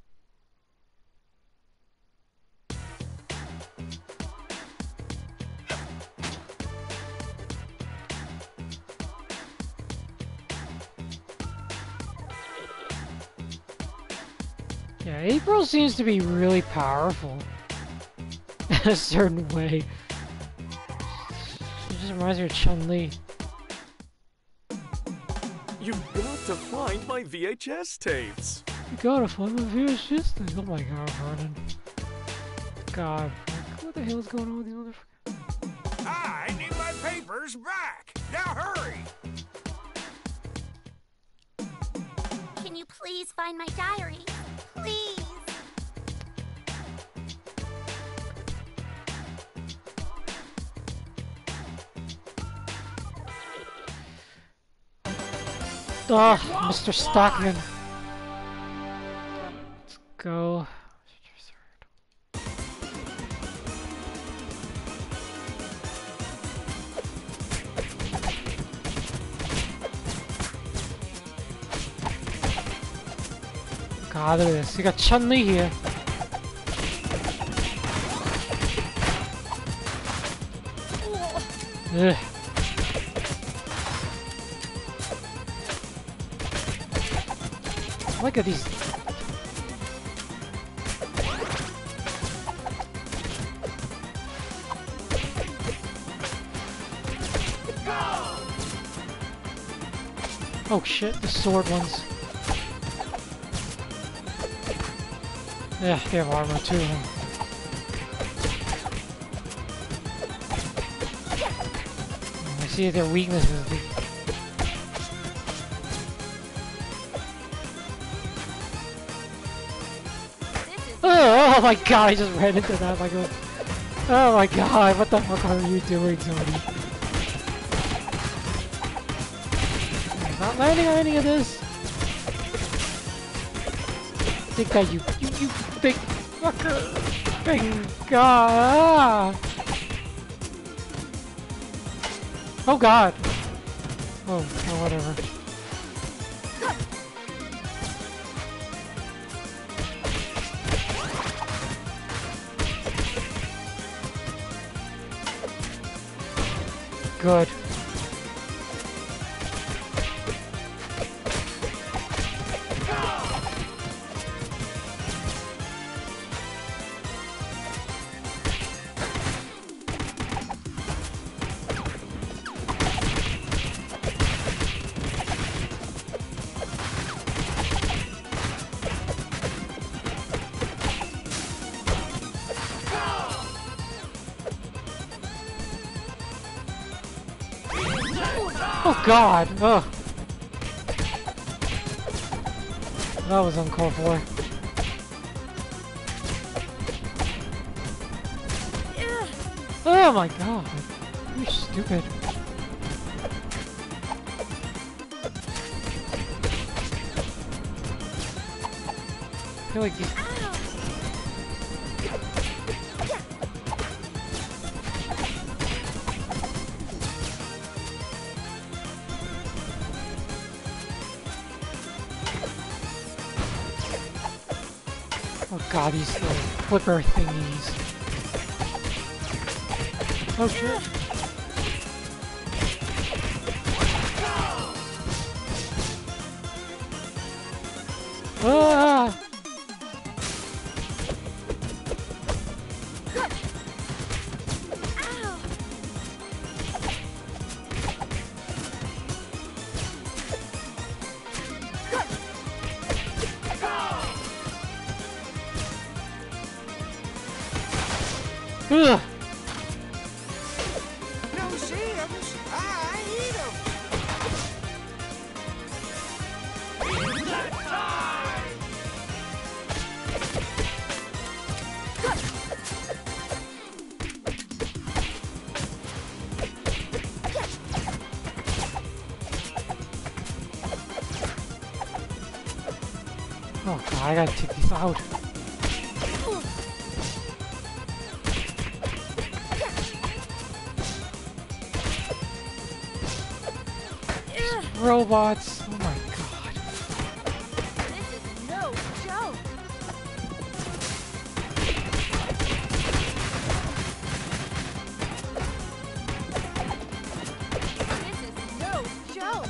Yeah, April seems to be really powerful. In a certain way. She just reminds me of Chun-Li. You've got to find my VHS tapes. You gotta find my VHS thing. Oh my god, Vernon. God, what the hell is going on with these motherfuckers? I need my papers back. Now hurry. Can you please find my diary? Please! Oh, Mr. Stockman. Let's go. God, look at this. You got Chun-Li here. Ugh. Look at these. Oh shit, the sword ones. Yeah, they have armor too. I see their weaknesses. Oh my god, I just ran into that like a... Oh my god, what the fuck are you doing, Tony? I'm not landing on any of this. Think that you big fucker. Big god. Oh god. Oh, whatever. Good. Oh god! Oh. That was uncalled for. Oh my god! You're stupid. I feel like these... Oh god, these little flipper thingies. Oh shit. Ah! Ow! Ugh! No Sims, I eat 'em. Oh god, I gotta take these out. Robots! Oh my god. This is no joke. This is no joke.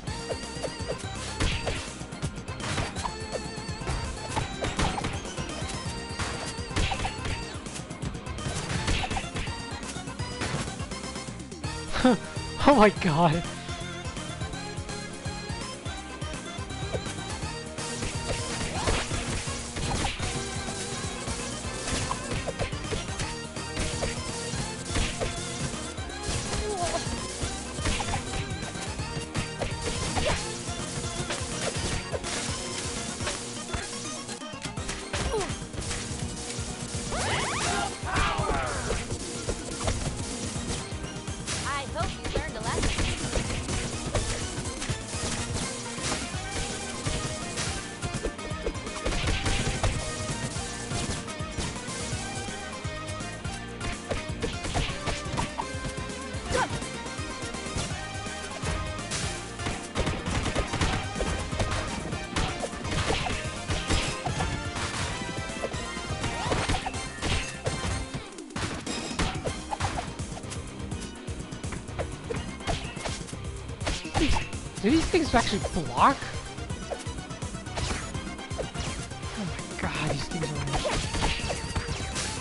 Oh my god. I hope you learned a lesson. Do these things actually block? Oh my god, these things are...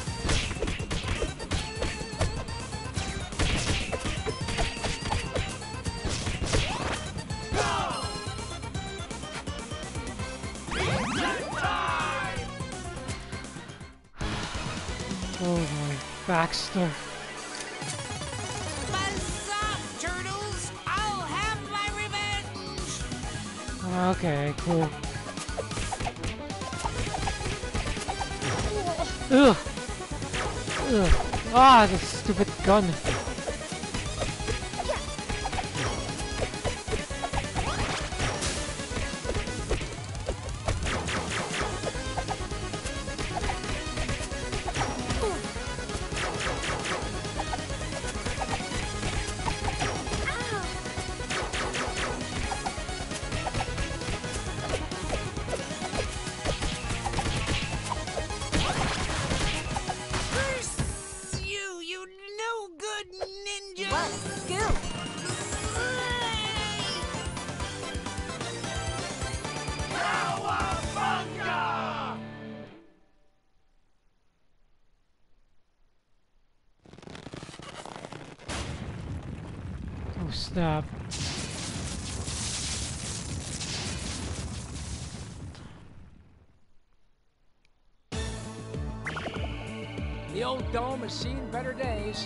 Oh boy, Baxter. Buzz up, turtles! I'll have my revenge! Okay, cool. Ugh! Ugh! Ah, this stupid gun! Curse you no good ninja! What scoop? Cowabunga! Oh snap. The old dome has seen better days.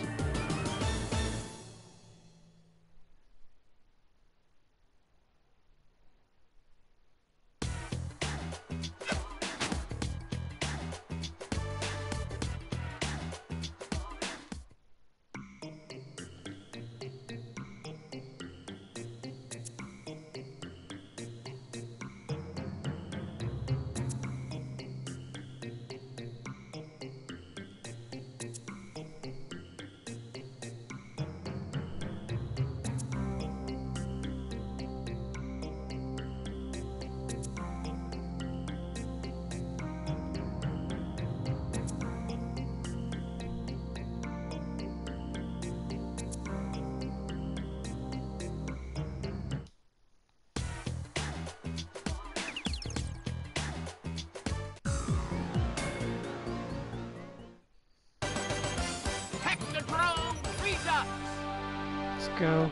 go.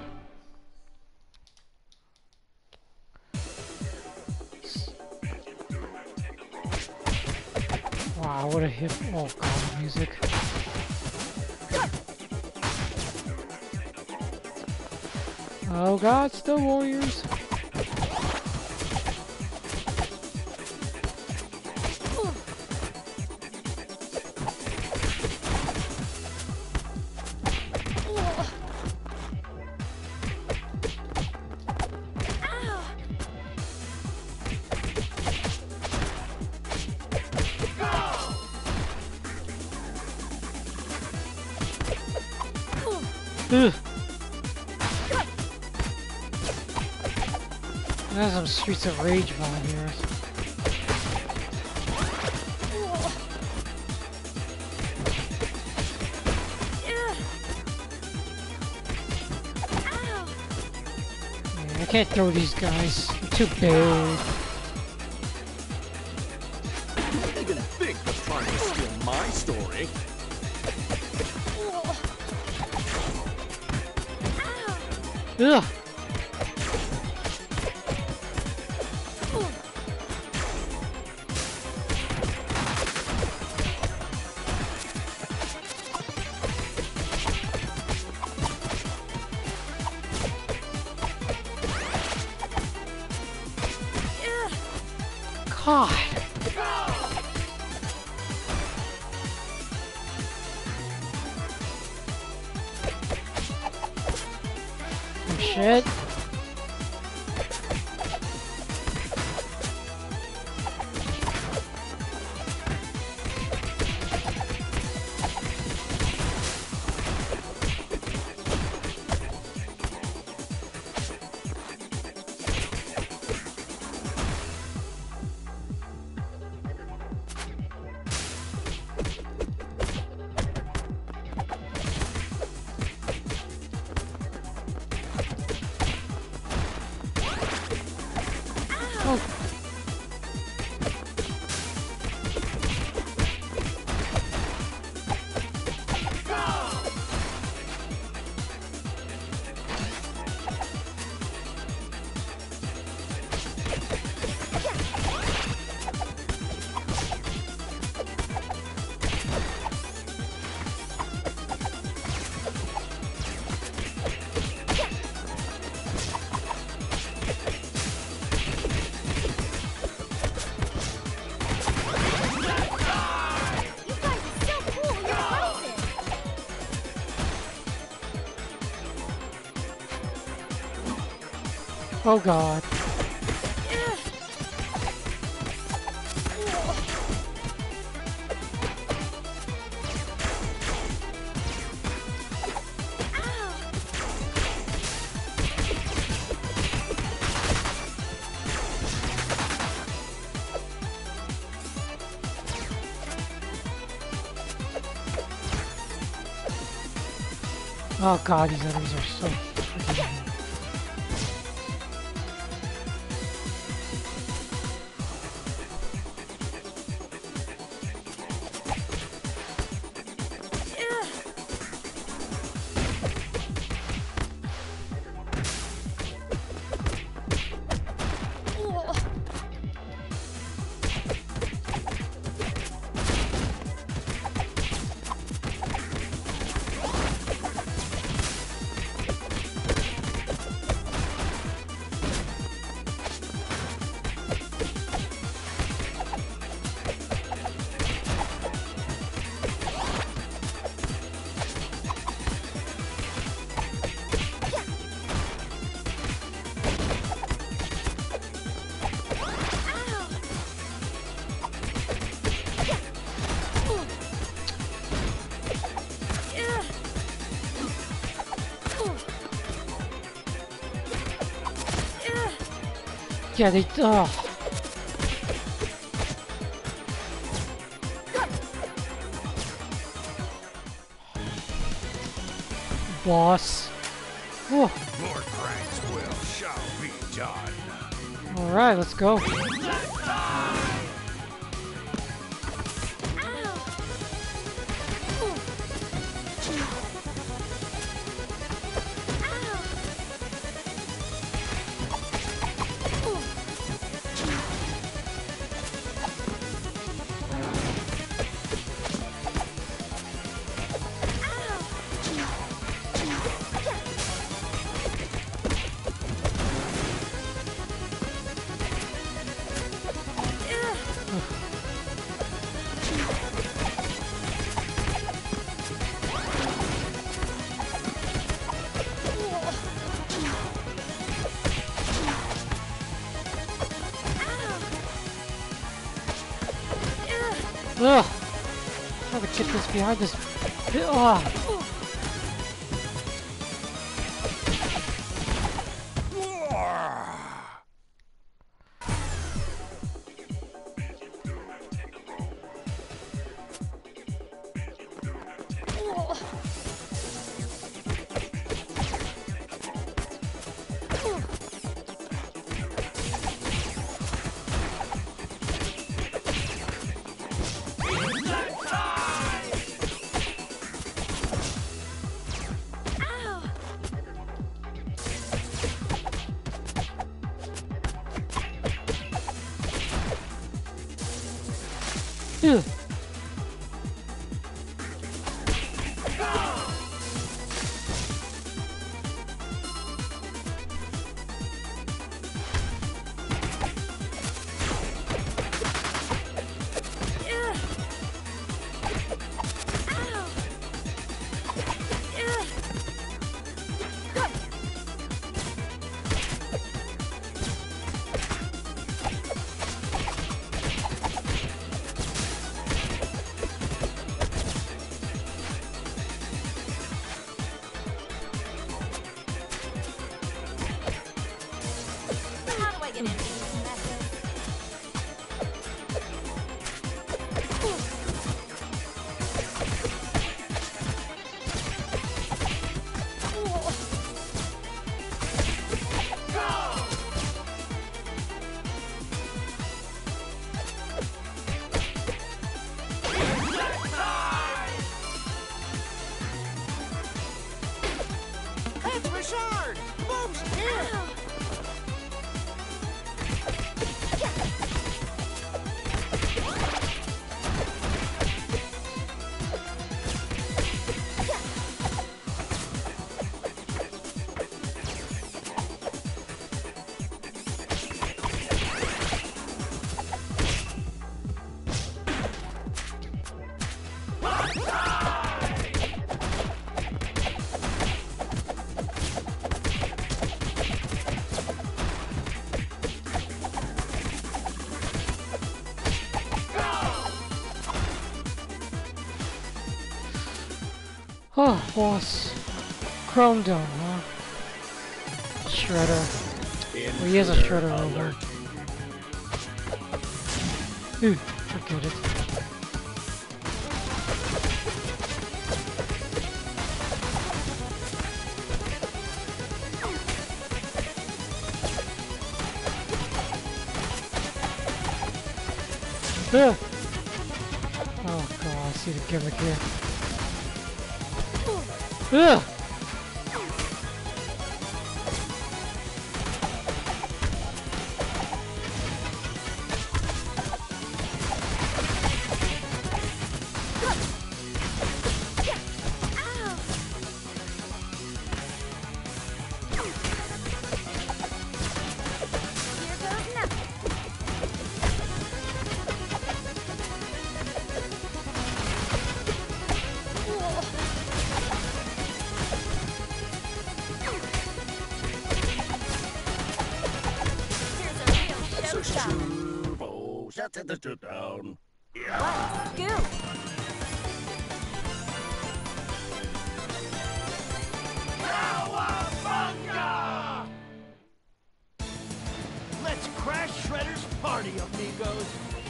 Wow, what a hip! Oh god, music. Oh god, still warriors. Ugh. There's some Streets of Rage vibe here. Yeah, I can't throw these guys. They're too big. You even think of trying to steal my story? Ugh. God. Oh, shit. Oh god. Oh god, these enemies are so freaking. Yeah, they. Boss. Oh. More pranks shall be done. Alright, let's go. Ugh! Try to get this behind this. Ugh! Ugh. How do I get into these messes? It's Richard! Boom's here! Oh, boss. Chrome Dome, huh? Shredder. Well, he is a Shredder over. Ooh, forget it. Ugh. Oh god, I see the gimmick here. Ugh! Here goes nothing. Here's a real show shot. Oh, shut the down. What? Scoop! Cowabunga! Let's crash Shredder's party, amigos.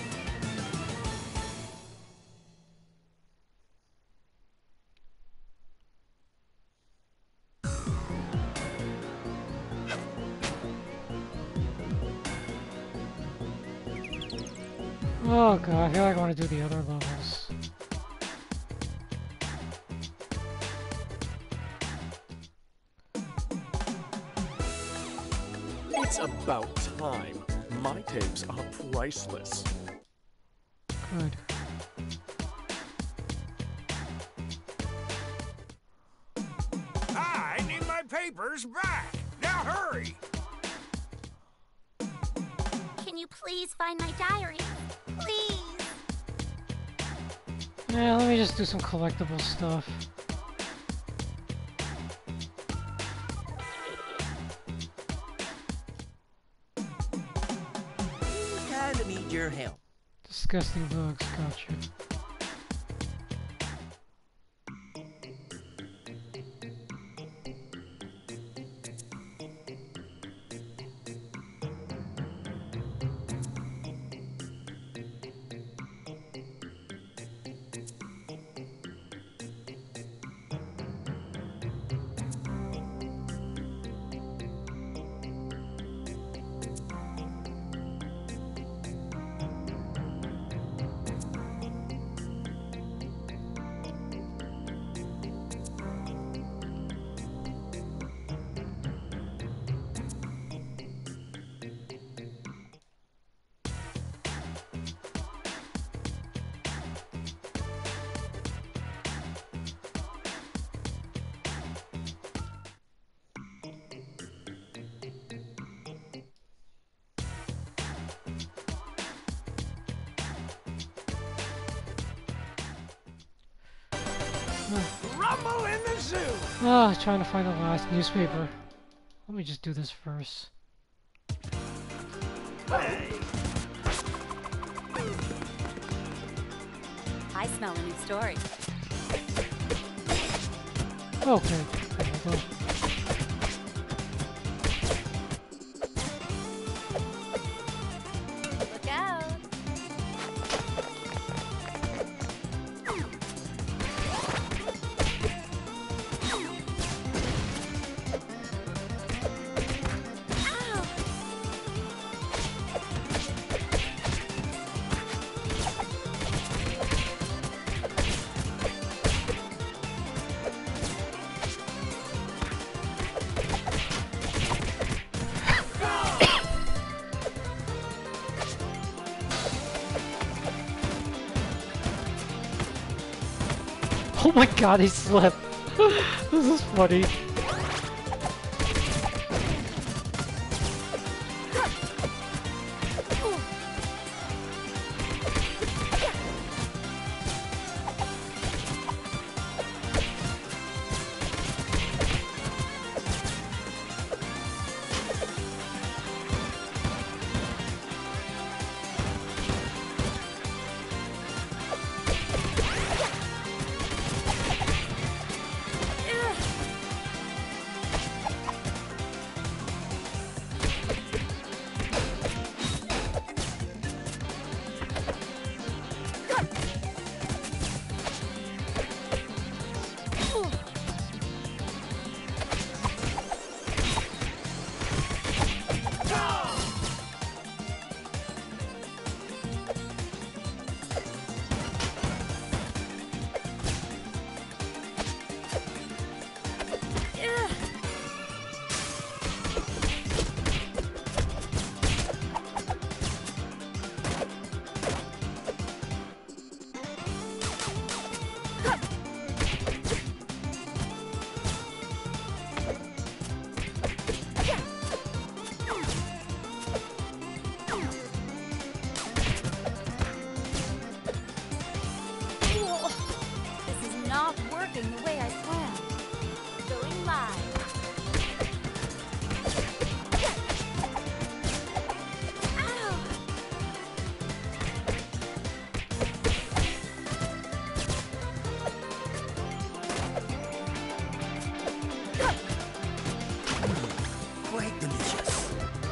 Oh god, I feel like I want to do the other levels. It's about time. My tapes are priceless. Good. I need my papers back! Now hurry! Can you please find my diary? Please! Yeah, let me just do some collectible stuff. Kinda need your help. Disgusting bugs, gotcha. Ah, trying to find the last newspaper. Let me just do this first. I smell a new story. Okay. Hold on. Look out! Oh my god, he slipped. This is funny. This is not working the way I planned. Going live. Ow! Quite delicious.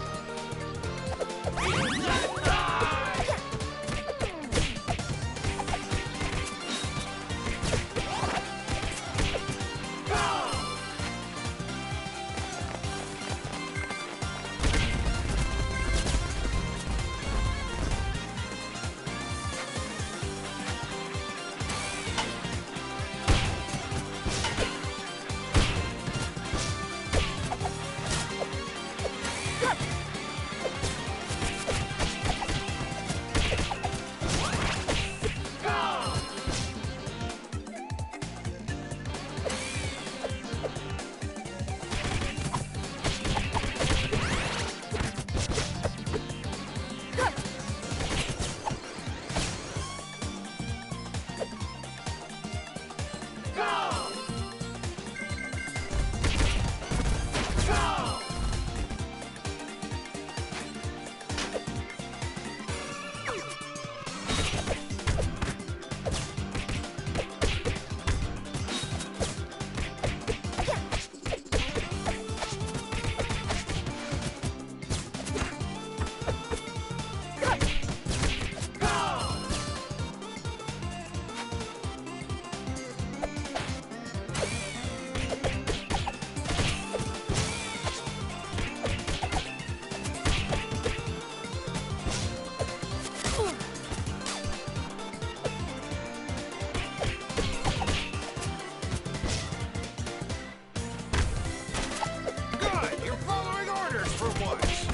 Good, you're following orders for once.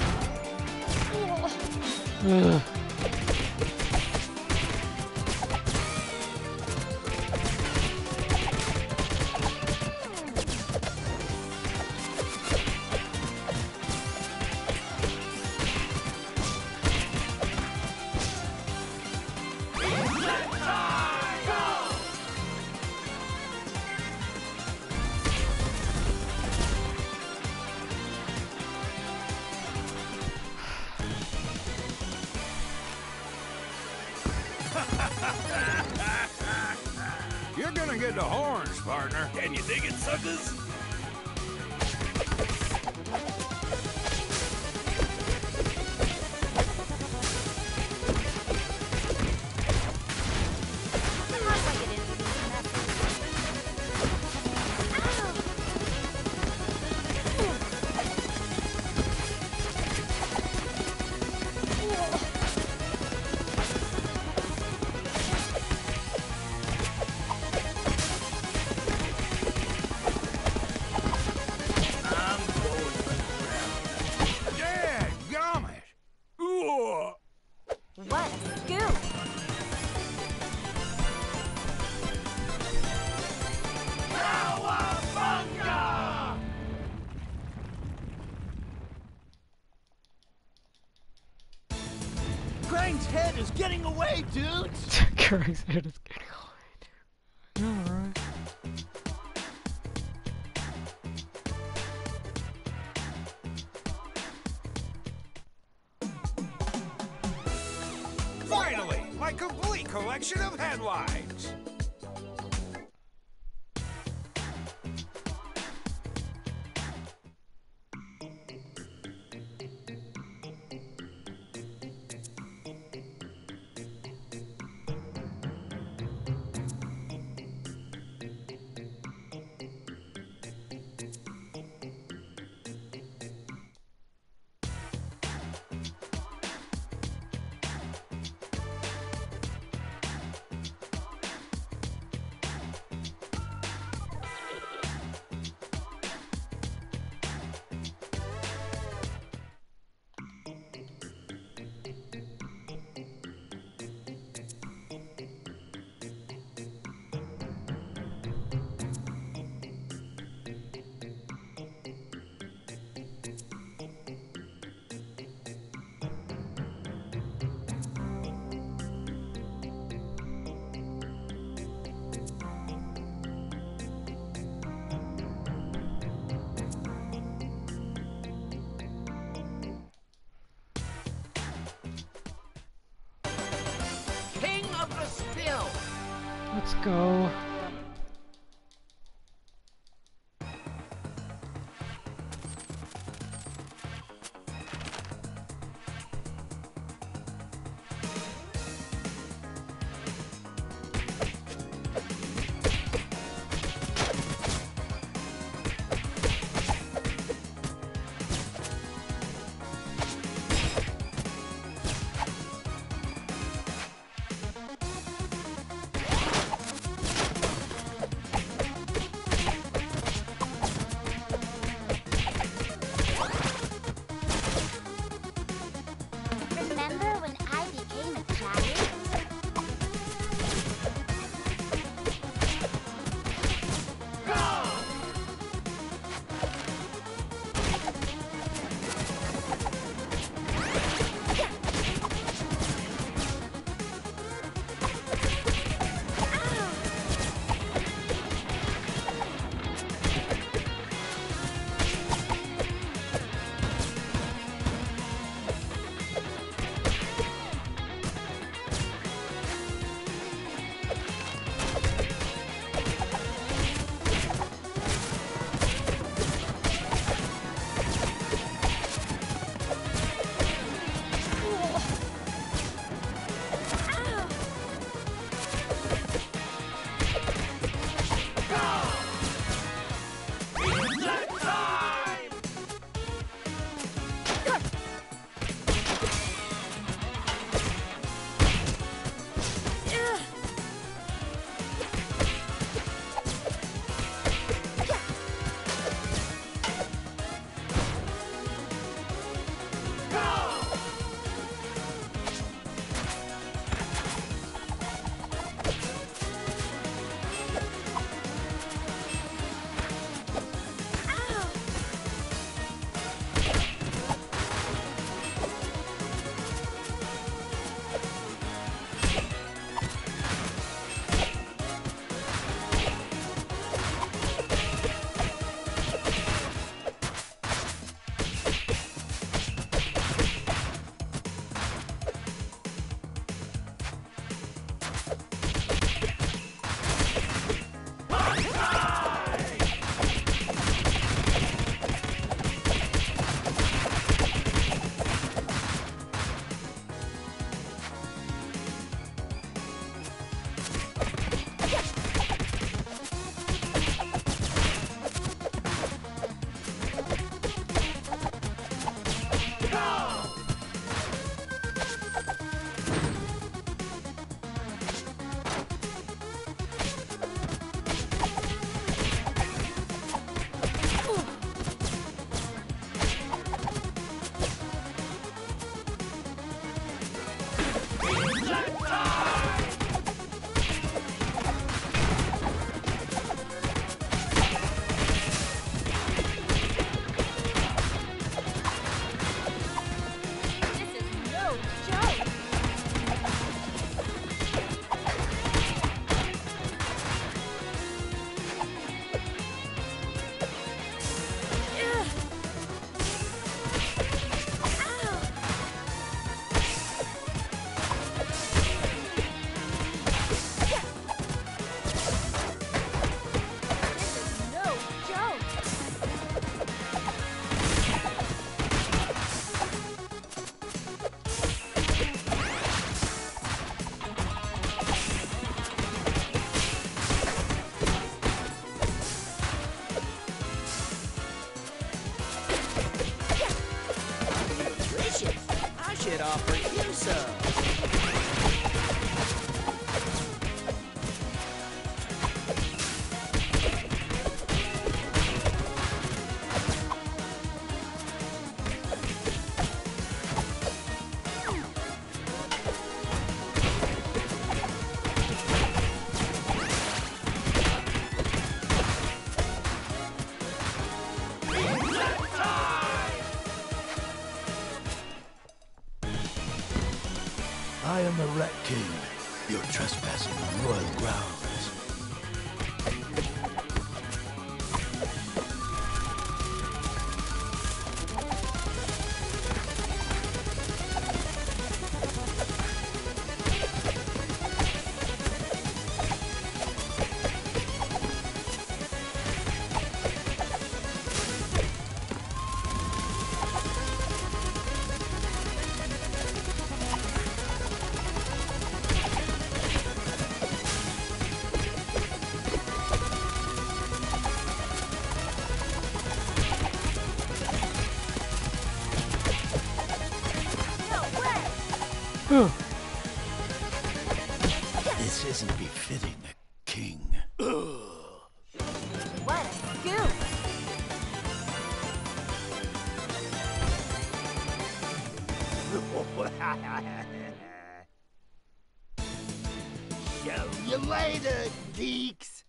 Ugh. You're gonna get the horns, partner. Can you dig it, suckers? How do I get into these messes? I'm going underground. Dadgummit! Ooh. What a scoop! Krang's head is getting away, dudes! Krang's head is getting away. Alright. Finally, my complete collection of headlines. King of the spill. Let's go. Remember when I became a giant? could offer you some. I am the Rat King. You're trespassing on royal grounds. Whew. This isn't befitting the king. What a scoop! Show you later, geeks.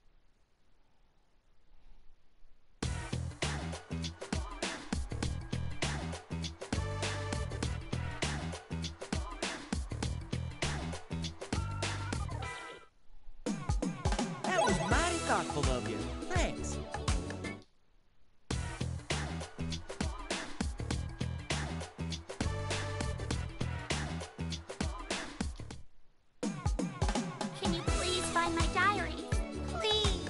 That was mighty thoughtful of you. Thanks. Can you please find my diary? Please!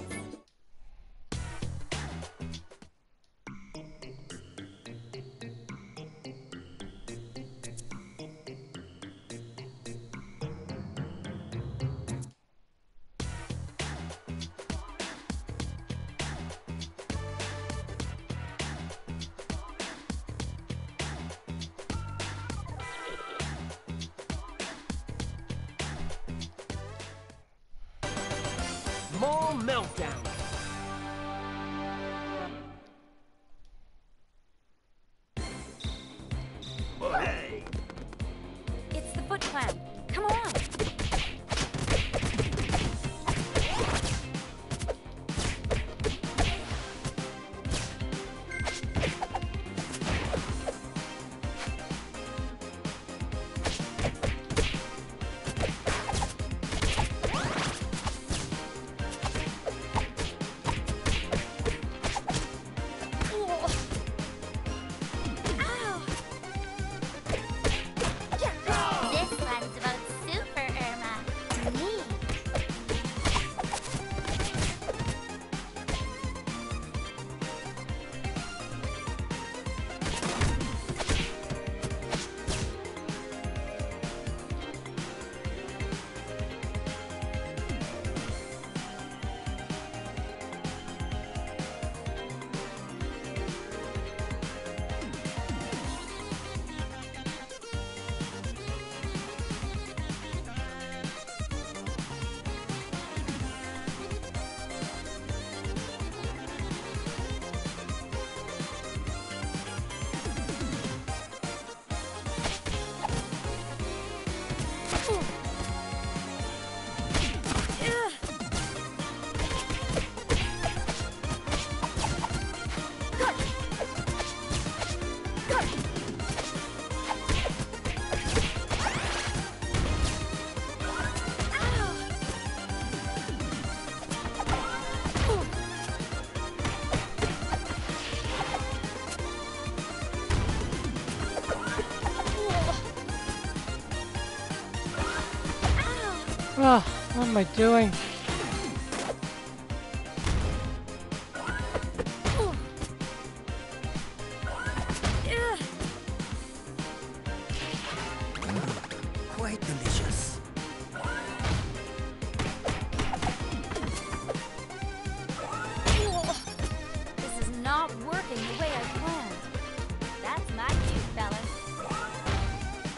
More meltdown. Oh, hey. It's the Foot Clan. Come on! This one's about Super Irma. To me. Ah, what am I doing? Quite delicious. This is not working the way I planned. That's my cue, fellas.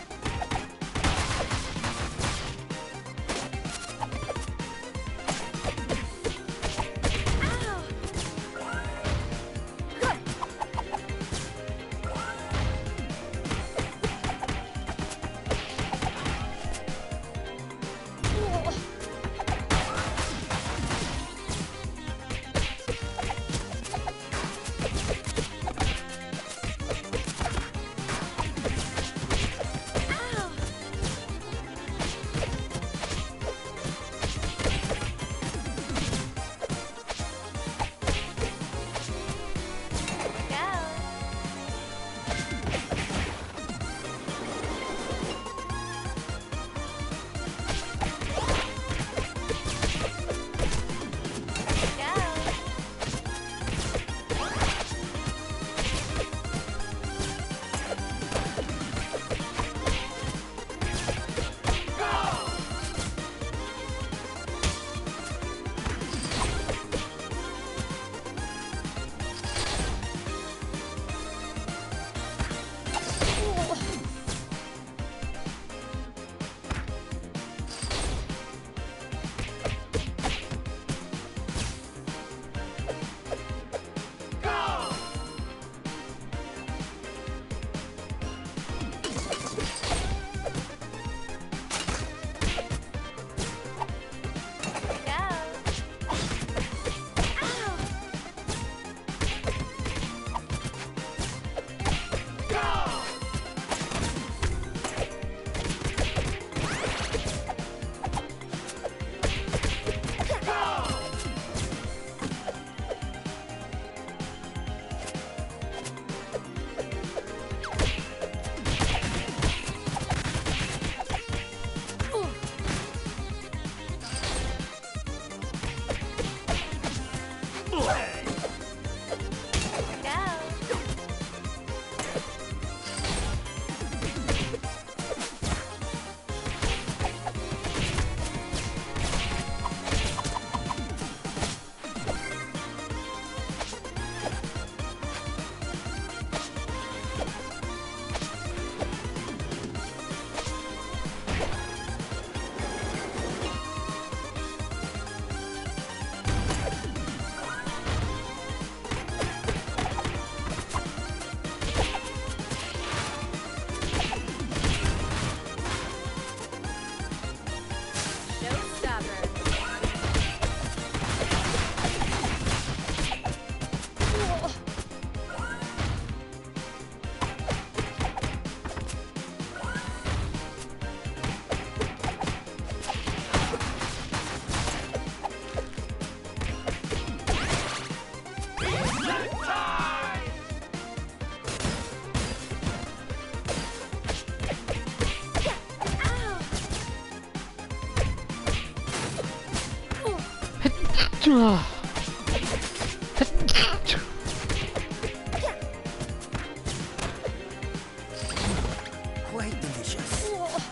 Quite delicious.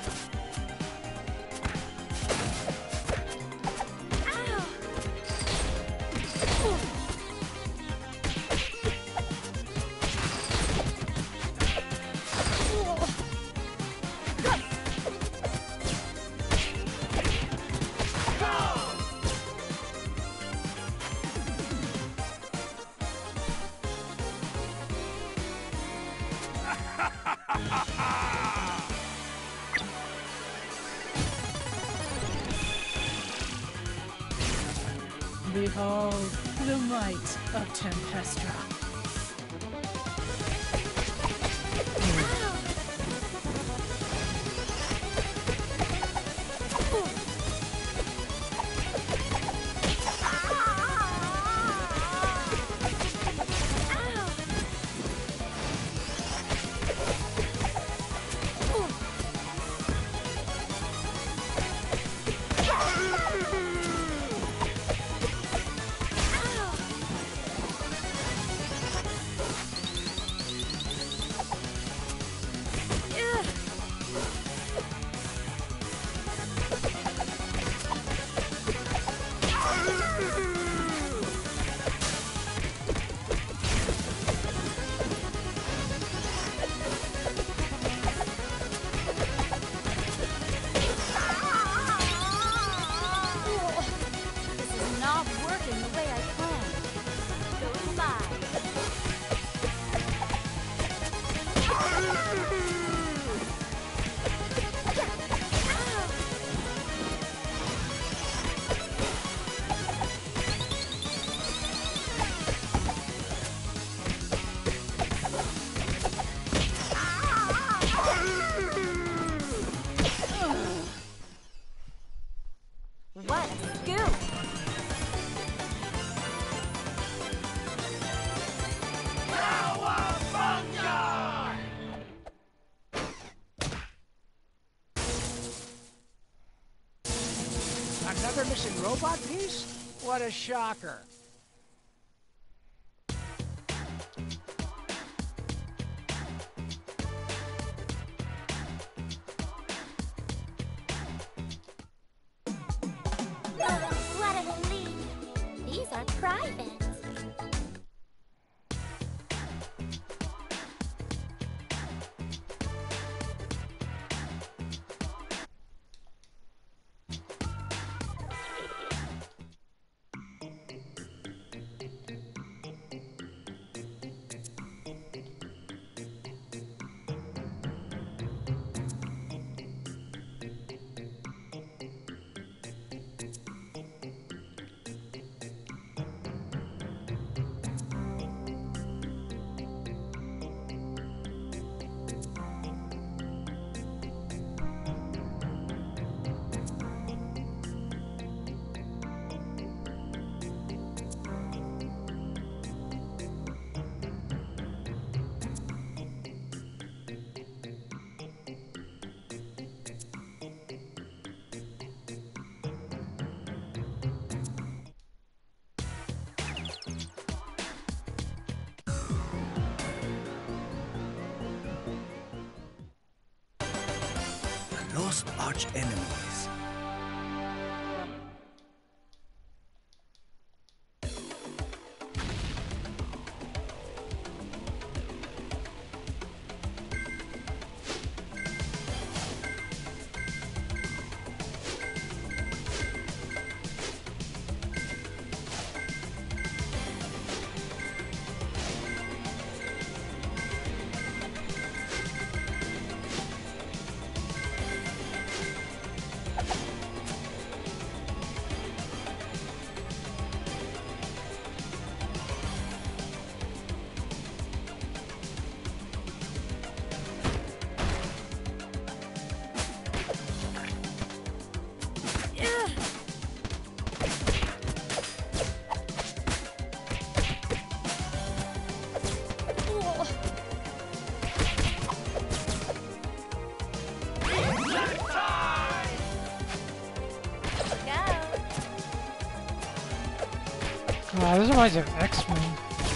Behold the might of Tempestra. This is not working the way I planned. Goodbye. What a scoop! Another missing robot piece? What a shocker. What a relief! These are private. The lost arch enemies. God, this reminds me of X-Men.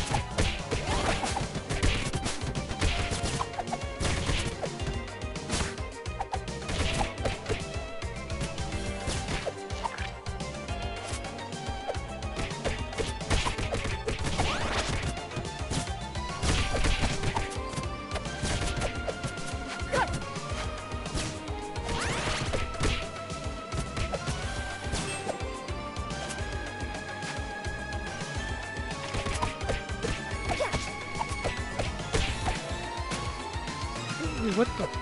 Wait, what the?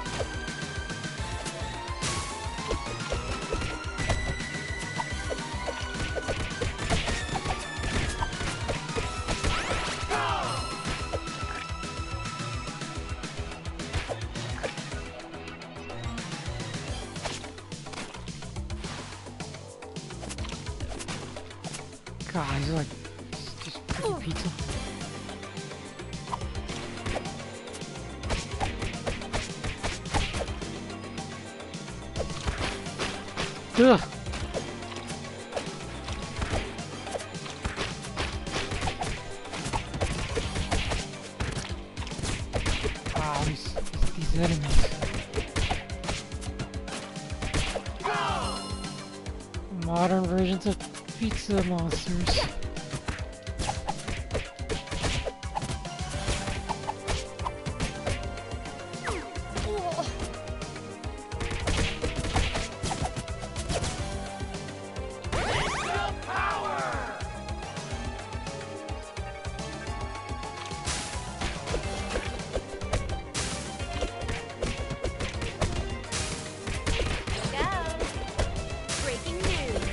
God, he's like just freaking pizza. Ugh. Wow, these enemies. Modern versions of pizza monsters. Breaking news.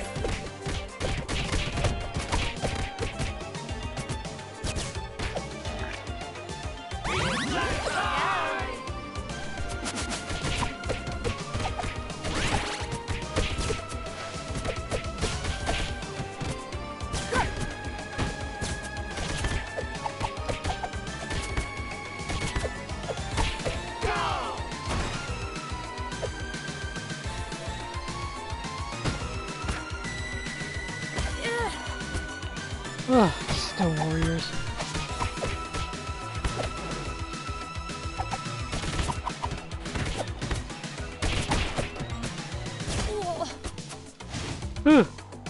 Ugh, Stone Warriors. Ugh.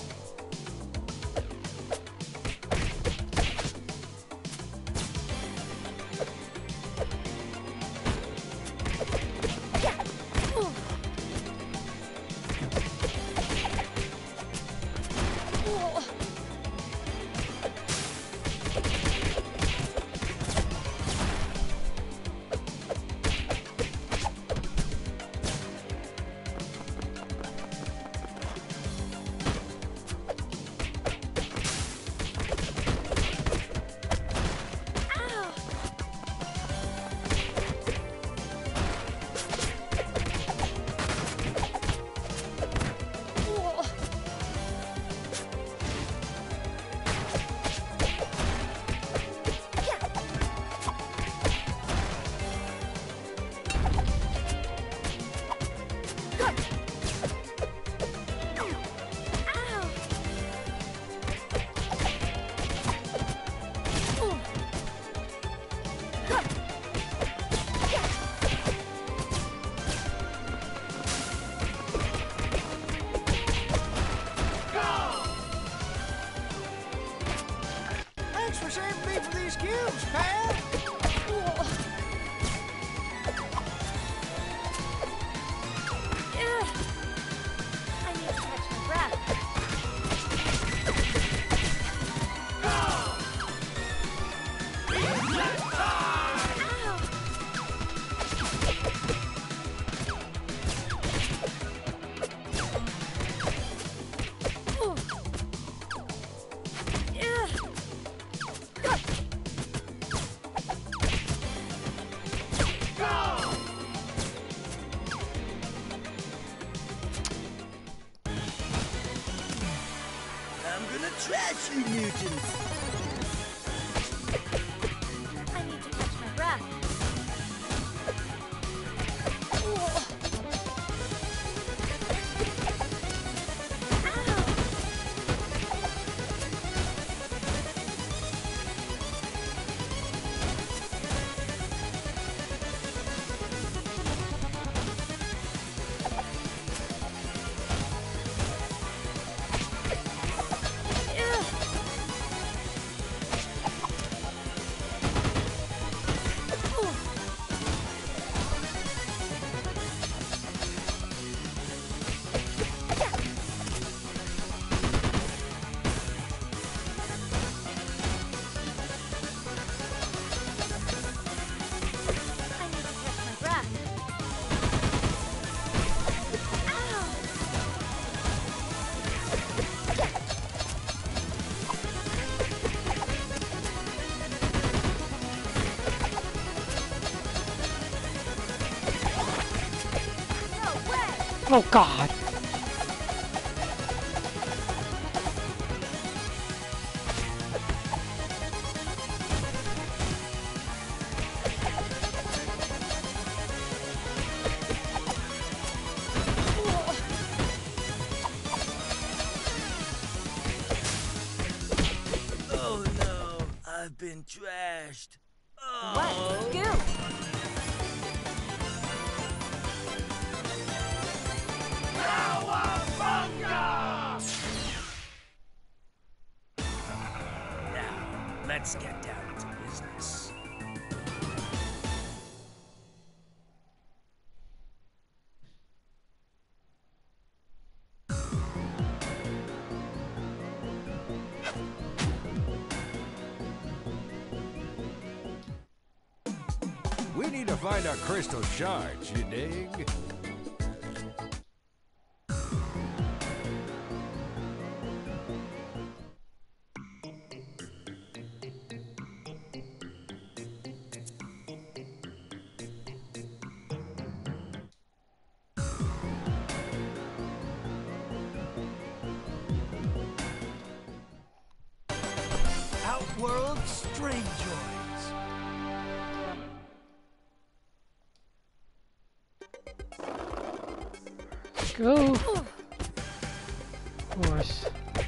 Thanks for saving me from these cubes, pal. I need to catch my breath. I'm gonna trash you mutants. I need to catch my breath. Oh God! Oh no, I've been trashed. Let's go. Now, let's get down to business. We need to find our crystal shards, you dig? Outworld Strangeoids. Go! Of course.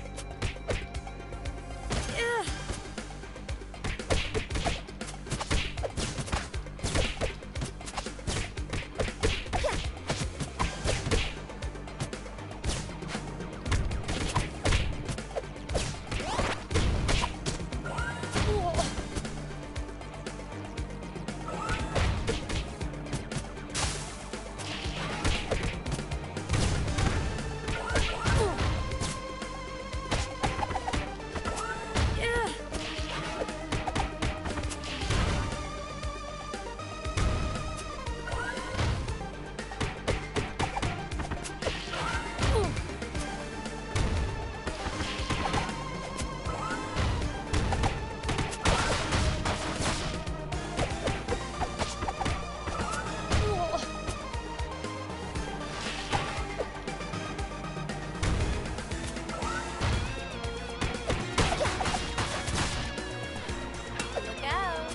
Look out.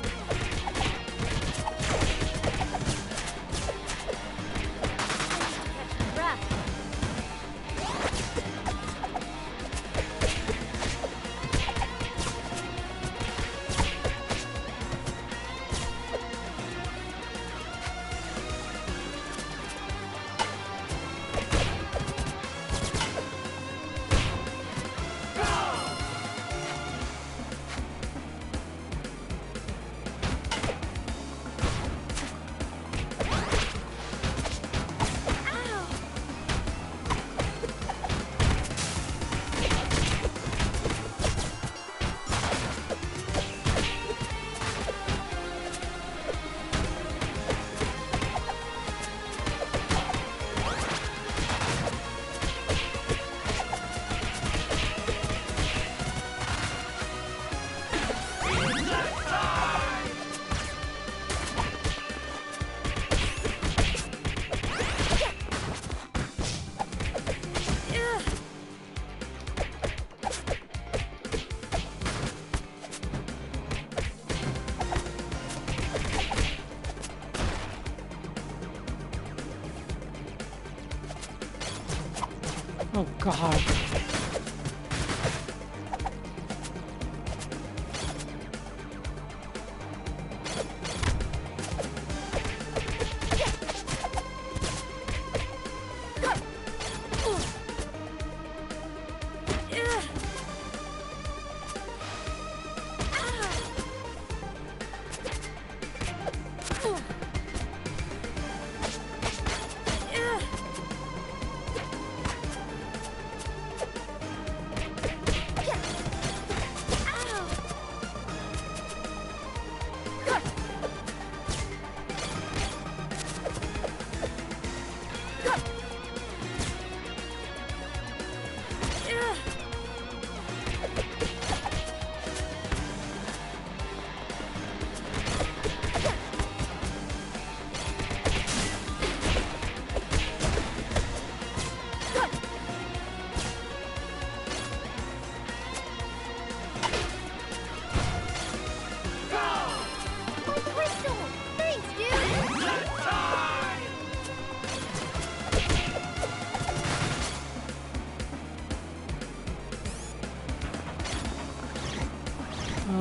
Catch your breath. Oh God.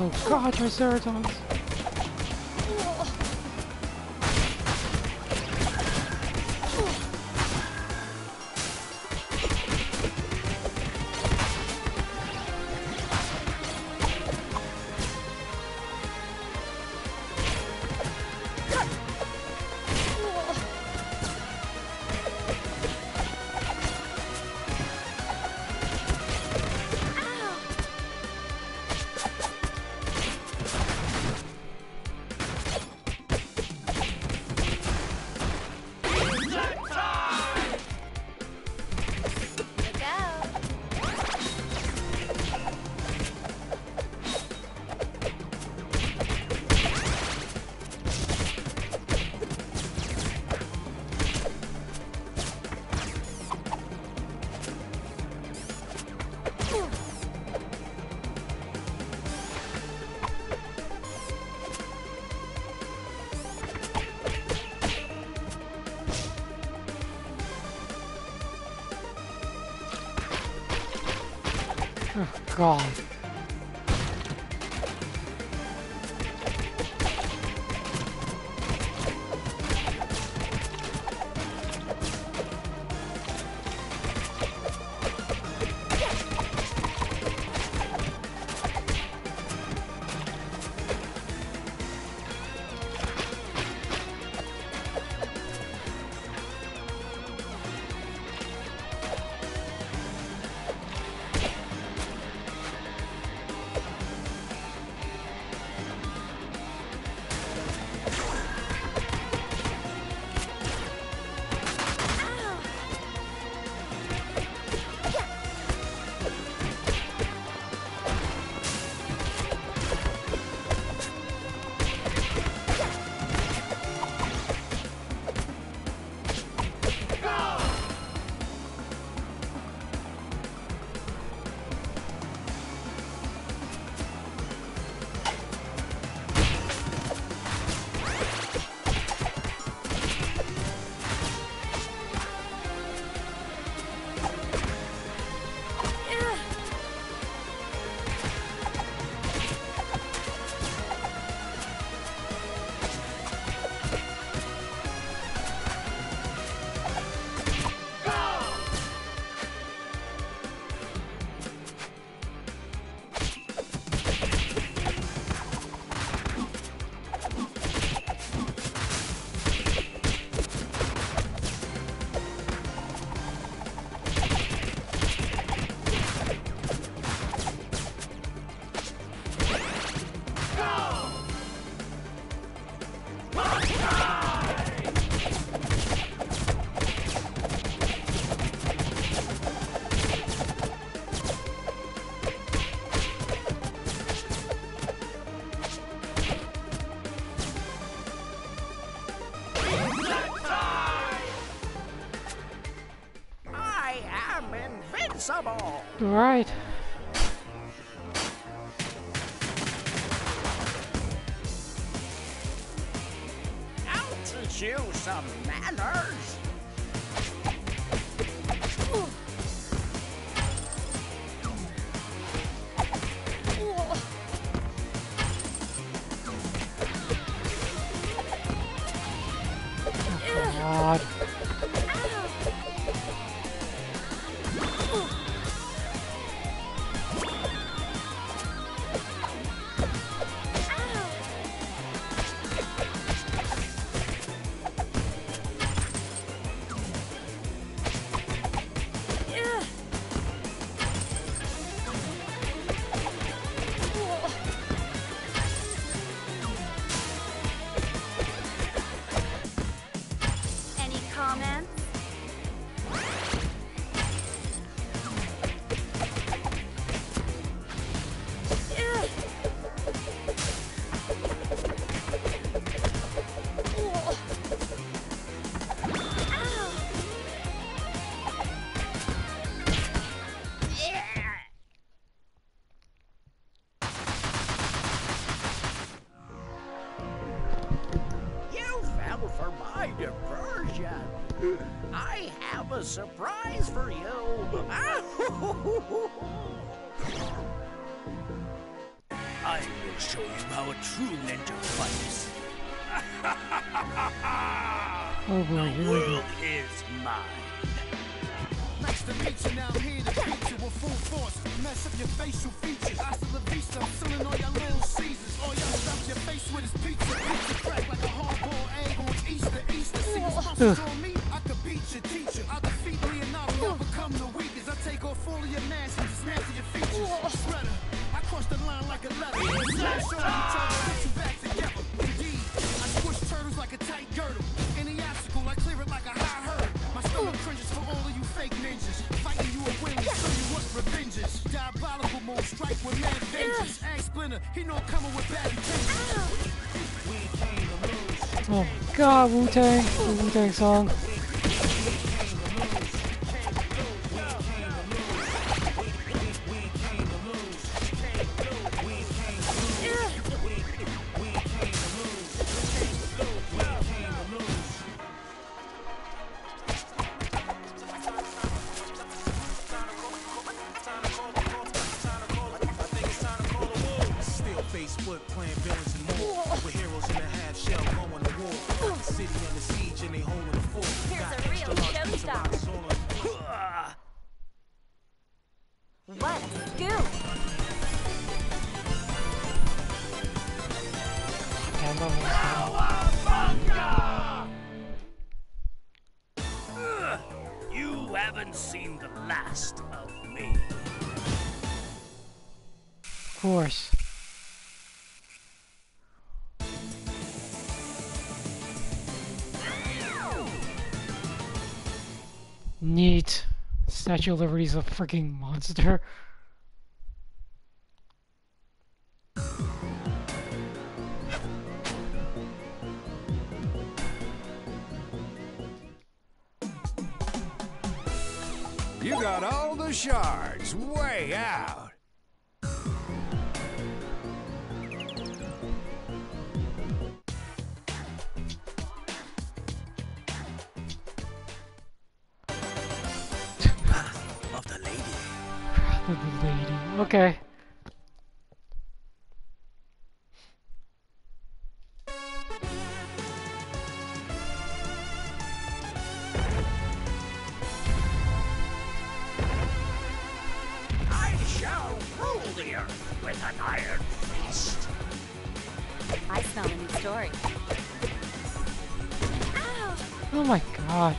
Oh god, Triceratons! Look out. Oh god. I am invincible! Right. I'll teach you some manners! God. Any comments? You fell for my diversion. I have a surprise for you. I will show you how a true ninja fights. Oh boy, The here we go. world is mine. Nice to meet you, now I'm here to beat you with full force. Mess up your facial features. Hasta la vista, I'm selling all your little Caesars. All y'all stuff your face with is pizza. Pizza crack like a hard-boiled egg on Easter. Easter, see what's muscles on me? I could beat your teacher. I defeat Leonardo, I'll become the weakest. I take off all of your mask and just master your features. Shredder, I cross the line like a letter. Slash on each other, put you back together. Indeed, I squish turtles like a tight girdle. Any obstacle, I clear it like a high hurdle. My stomach cringes for all of you fake ninjas. Fighting you a win, show you what revenge is. Diabolical mode, strike with mad vengeance. Axe Splinter, he know I'm coming with bad intentions. We came to lose. Oh my god, Wu-Tang. The Wu-Tang song. Facebook playing villains and more. With heroes in the half shell going to war. The city under siege and they holding the fort. Here's a real showstopper. What a scoop! You haven't seen the last of me. Of course. Neat. Statue of Liberty's a freaking monster. You got all the shards way out. Of the lady. Of the lady. Okay. I shall rule the earth with an iron fist. I smell a new story. Ow! Oh my god.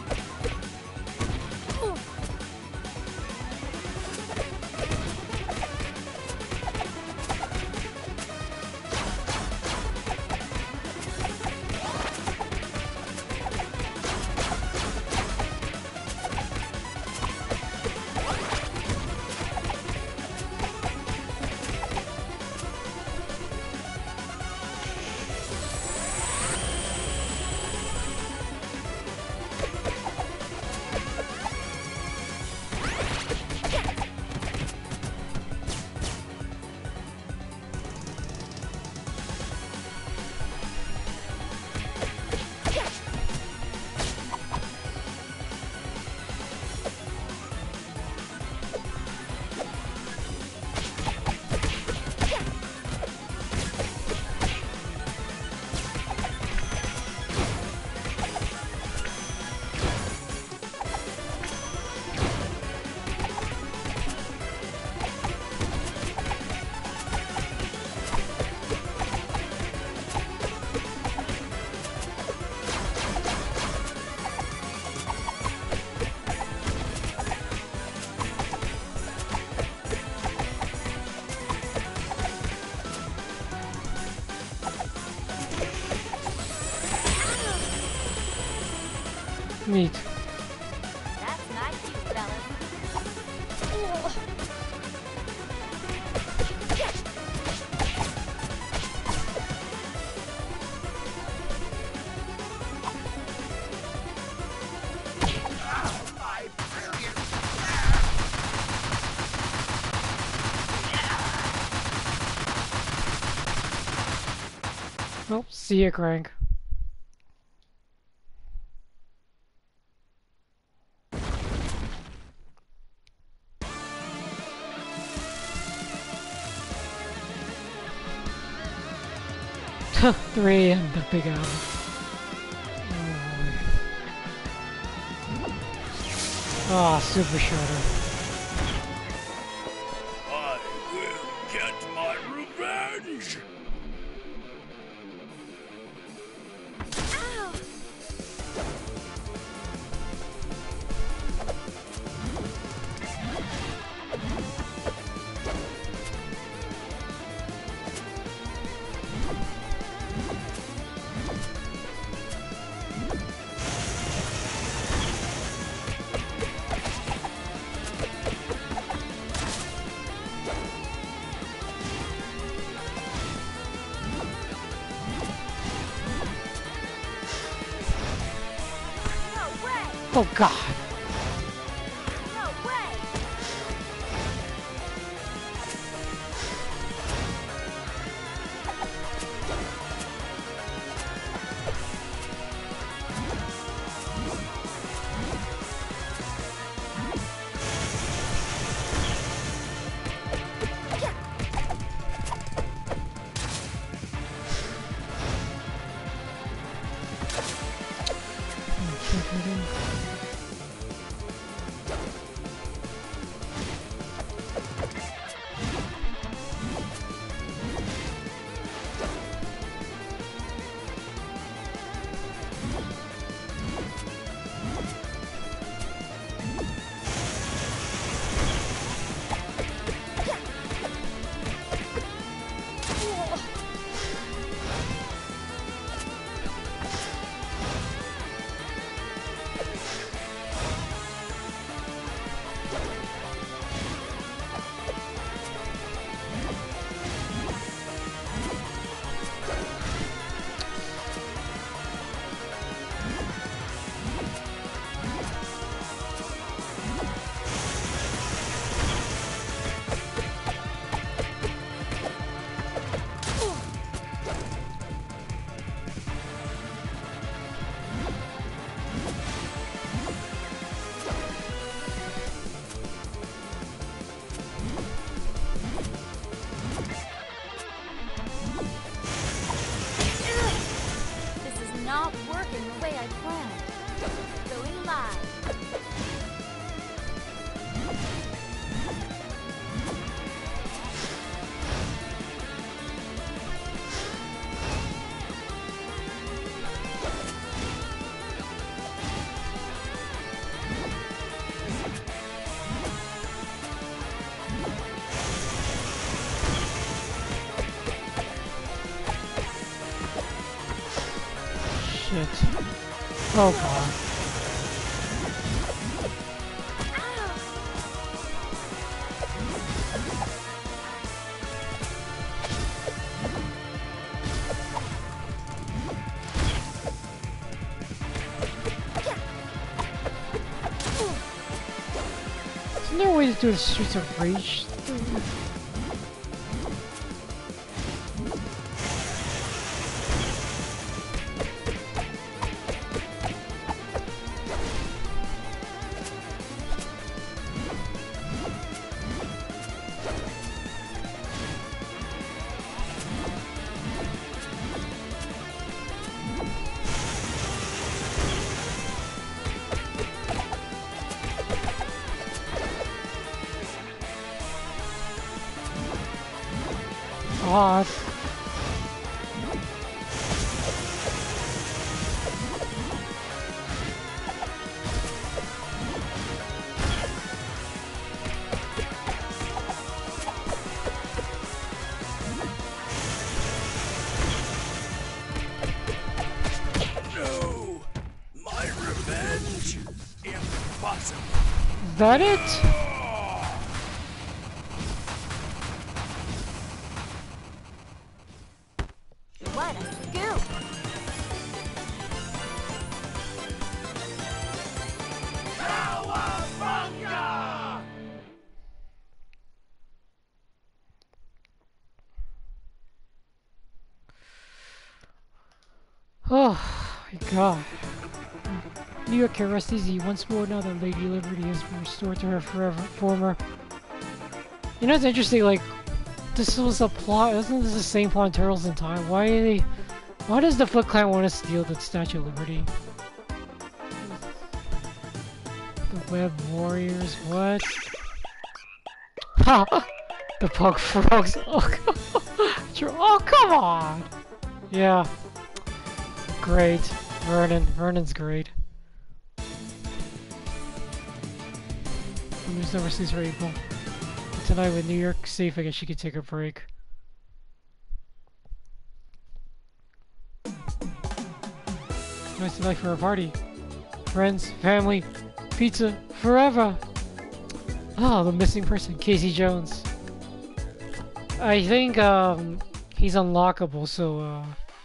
Neat. That's not you, fellas. My brilliant Well, see ya, Crank. 3 a.m. the Big Apple. Ah, Super Shredder. I will get my revenge! Ow! No way! Oh God. No way! This is not working the way I planned. Going live. Shit. Oh God. Isn't there a way to do the Streets of Rage thing? God. No! My revenge? Impossible! Is that it? What a scoop! Cowabunga! Oh my God. New York can rest easy once more now that Lady Liberty has been restored to her former. You know, it's interesting, like, this was a plot, isn't this the same plot in Turtles in Time? Why are they Why does the Foot Clan want to steal the Statue of Liberty? The Web Warriors, what? Ha! The Pug Frogs. Oh, come on! Yeah. Great. Vernon's great. News number 6 for April. Tonight with New York safe, I guess she could take a break. Nice night for a party. Friends, family, pizza, forever! Oh, the missing person, Casey Jones. I think, he's unlockable, so,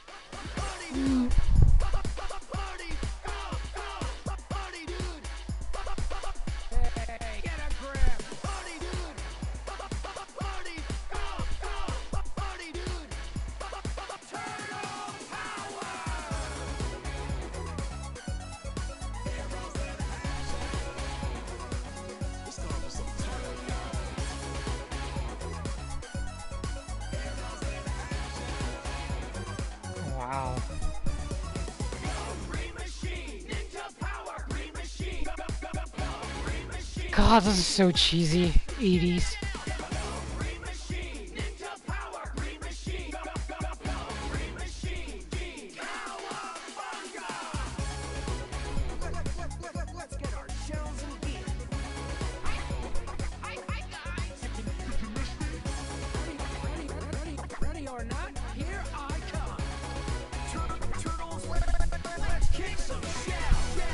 wow. God, this is so cheesy. 80s. Ready or not, here I come. Turtles, let's kick some shell.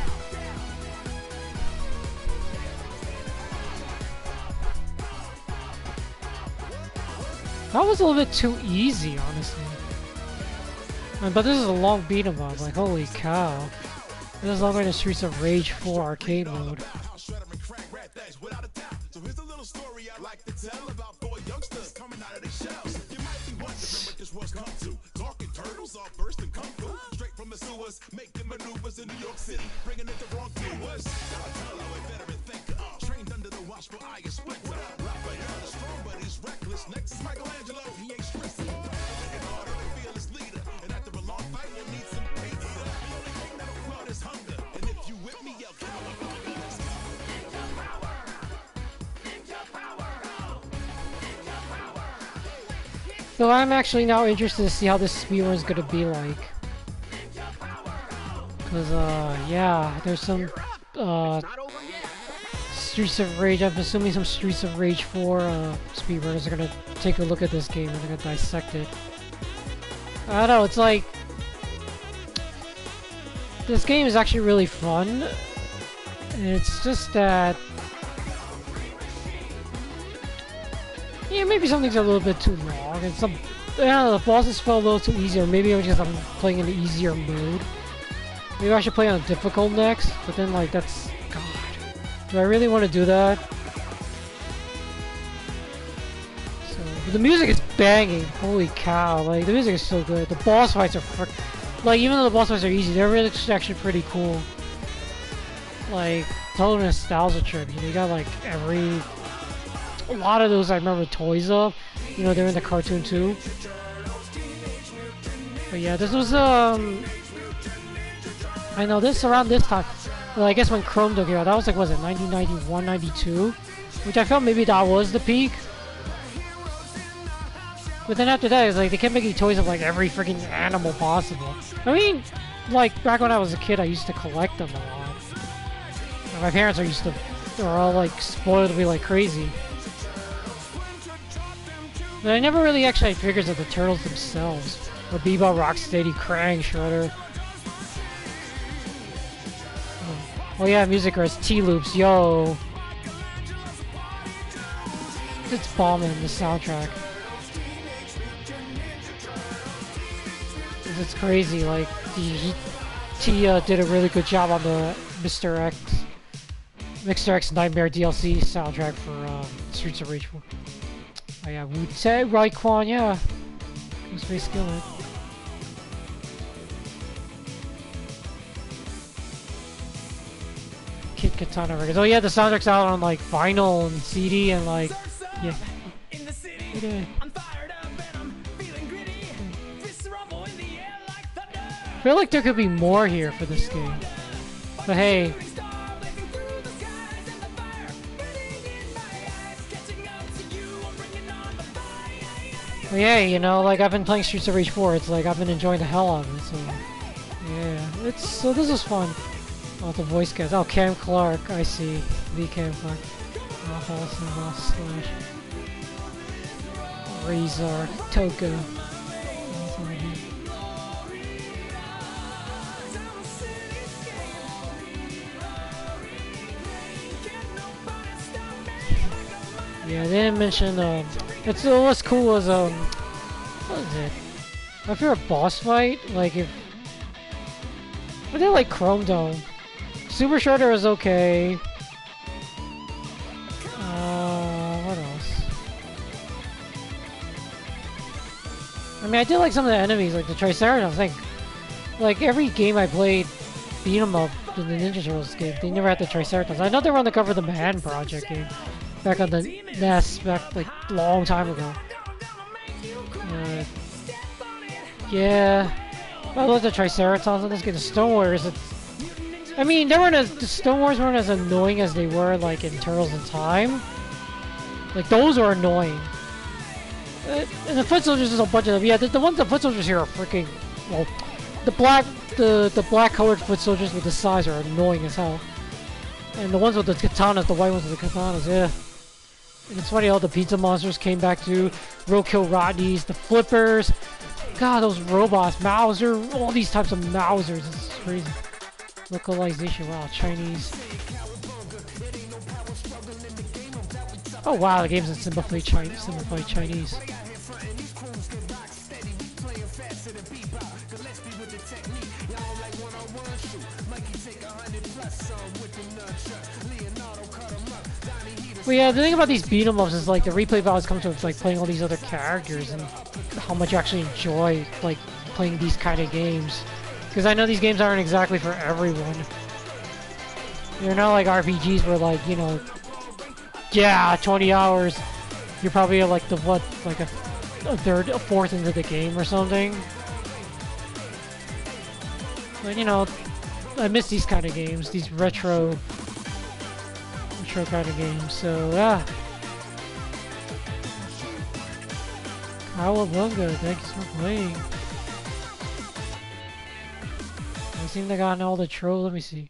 That was a little bit too easy, honestly. But this is a long beat 'em up, like holy cow. This is longer than Streets of Rage 4 arcade mode. So here's a little story I like to tell about four youngsters coming out of the shells. You might be wondering what this was come to. Talking turtles all burst and kung fu. Straight from the sewers, making maneuvers in New York City, bringing it to wrong viewers. Donatello, a veteran thinker, trained under the watchful eye of Splinter. Raphael is strong, but he's reckless. Next is Michelangelo, he ain't stressing. Working harder to feel his leader, and after a long fight, we'll need some pizza. The only thing that'll flood is hunger, and if you with me, yell cowabunga. Let's go. So I'm actually now interested to see how this speedrun is gonna be like. Cause yeah, there's some Streets of Rage. I'm assuming some Streets of Rage 4 speedrunners are gonna take a look at this game and they're gonna dissect it. I don't know. It's like this game is actually really fun. It's just that. Yeah, maybe some things are a little bit too long, and some, yeah, the bosses felt a little too easy, or maybe it was just I'm playing in the easier mode. Maybe I should play on difficult next, but then like that's, God, do I really want to do that? So, but the music is banging, holy cow, like the music is so good. The boss fights are like, even though the boss fights are easy, they're really actually pretty cool. Like, total nostalgia trip, you know, you got like a lot of those I remember toys of. You know, they're in the cartoon too. But yeah, this was I know this around this time. Well, I guess when Chrome came out, that was like, was it 1991, 92? Which I felt maybe that was the peak. But then after that, it's like they kept making toys of like every freaking animal possible. I mean, like back when I was a kid, I used to collect them a lot. And my parents they're all like spoiled to be like crazy. But I never really actually had figures of the turtles themselves. Or Bebop, Rocksteady, Krang, Shredder. Oh yeah, music has T-loops, yo! It's bombing, the soundtrack. It's crazy, like, T did a really good job on the Mr. X Nightmare DLC soundtrack for Streets of Rage 4. Oh yeah, Wu-Tei, Raekwon, yeah. Ghostface Skillet. Kid Katana records. Oh yeah, the soundtrack's out on like vinyl and CD and like, yeah. In the city, Yeah. I'm fired up and I'm feeling gritty. Fists rumble in the air like feel like there could be more here for this game. But hey. But yeah, you know, like I've been playing Streets of Rage 4, it's like I've been enjoying the hell out of it, so yeah. So this is fun. Oh, the voice guys. Oh, Cam Clark, I see. The Cam Clark. Halson, Slash. Razor, Toka. Yeah, they didn't mention, what's cool was, what is it? My favorite boss fight, like if, I did like Chrome Dome. Super Shredder is okay. What else? I mean, I did like some of the enemies, like the Triceratops. Like every game I played, beat 'em up in the Ninja Turtles game, they never had the Triceratops. I know they were on the cover of the Manhattan Project game, back on the NES, back like long time ago. Yeah, I love the Triceratops in this game. The Stone Warriors. I mean, the Stone Wars weren't as annoying as they were like in Turtles in Time. Like those are annoying. And the Foot Soldiers is a bunch of them. Yeah, the ones the Foot Soldiers here are freaking well. The black colored Foot Soldiers with the size are annoying as hell. And the ones with the katanas, the white ones with the katanas, yeah. And it's funny how the pizza monsters came back to Roadkill Rodneys, the flippers. God, those robots, Mauser, all these types of Mausers. This is crazy. Localization, wow, Chinese. Oh wow, the game's in simplified Chinese. Well, yeah, the thing about these beat 'em ups is like the replay values come to like playing all these other characters and how much you actually enjoy like playing these kind of games. Because I know these games aren't exactly for everyone. They're not like RPGs where like, you know, yeah, 20 hours, you're probably like the what, like a fourth into the game or something. But you know, I miss these kind of games, these retro kind of games, so yeah. Cowabunga, thanks for playing. I seem to have gotten all the trolls, let me see.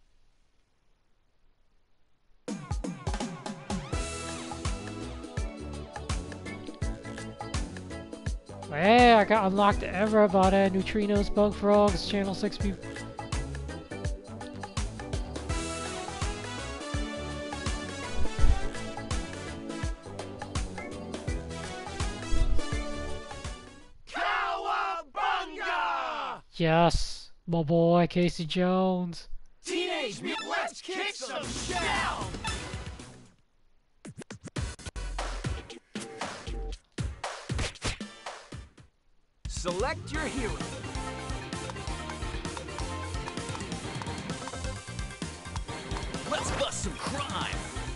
Yeah, I got unlocked everybody. Neutrinos, Bug Frogs, Channel 6 people. Yes, my boy Casey Jones. Teenage Mutant, let's kick some shell! Select your hero. Let's bust some crime.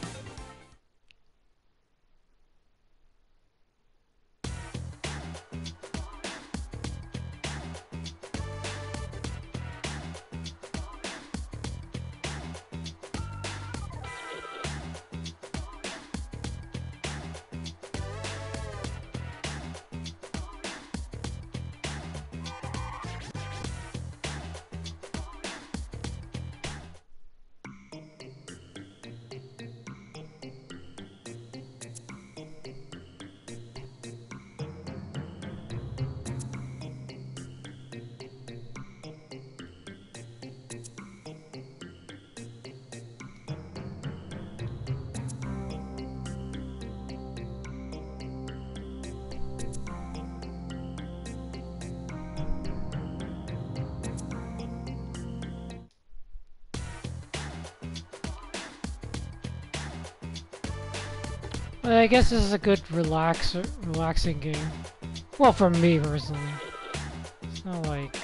Well, I guess this is a good relaxing game. Well, for me personally. It's not like...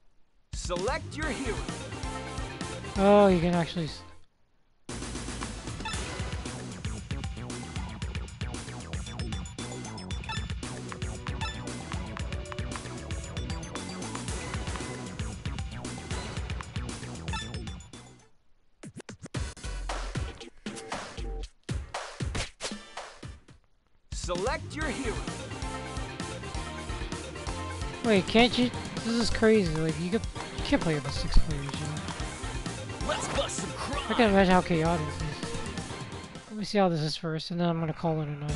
Select your hero. Oh, you can actually... Select your hero. Wait, can't you? This is crazy. Like you can't play with 6 players. You know? Let's bust some crime. I can imagine how chaotic this is. Let me see how this is first, and then I'm gonna call it a night.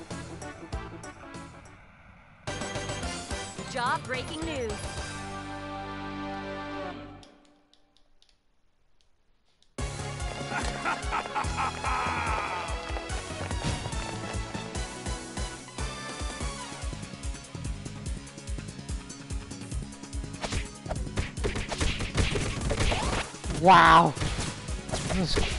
Job breaking news. Wow. This is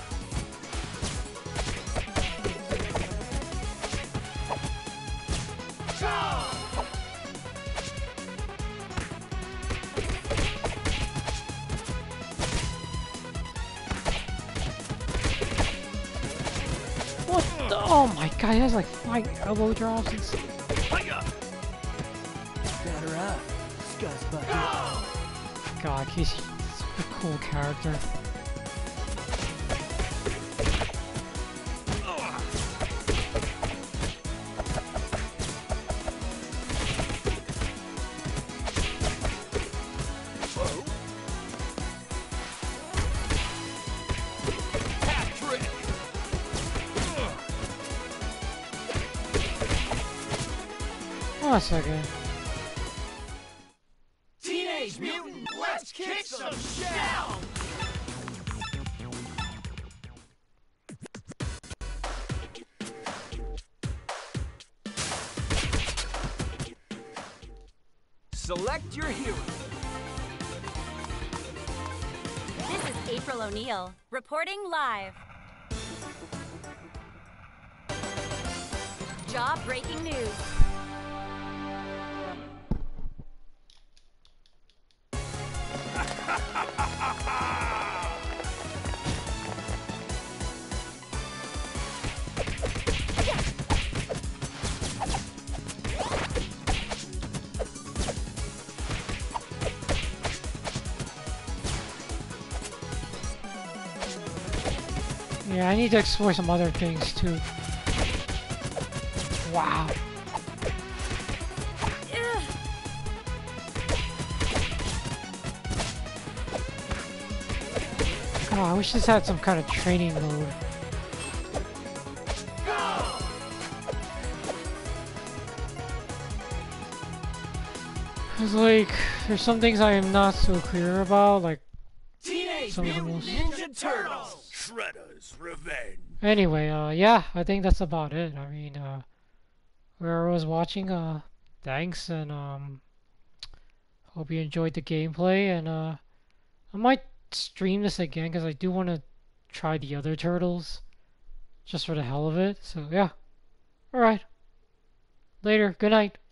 what the? Oh my god, he has like 5 elbow drops and stuff. Batter up, Scuzz Bucket. God, he's such a cool character. Oh, a second. Teenage Mutant, let's kick some shell! Select your hero. This is April O'Neil, reporting live. Job breaking news. Yeah, I need to explore some other things too. Wow. Ugh. Oh, I wish this had some kind of training mode. Cause like, there's some things I am not so clear about, like Teenage some of the Mutant most. Ninja Turtles! Shredder's Revenge. Anyway, yeah, I think that's about it. I mean, whoever was watching, thanks, and hope you enjoyed the gameplay, and I might stream this again because I do want to try the other turtles, just for the hell of it. So yeah, all right, later, good night.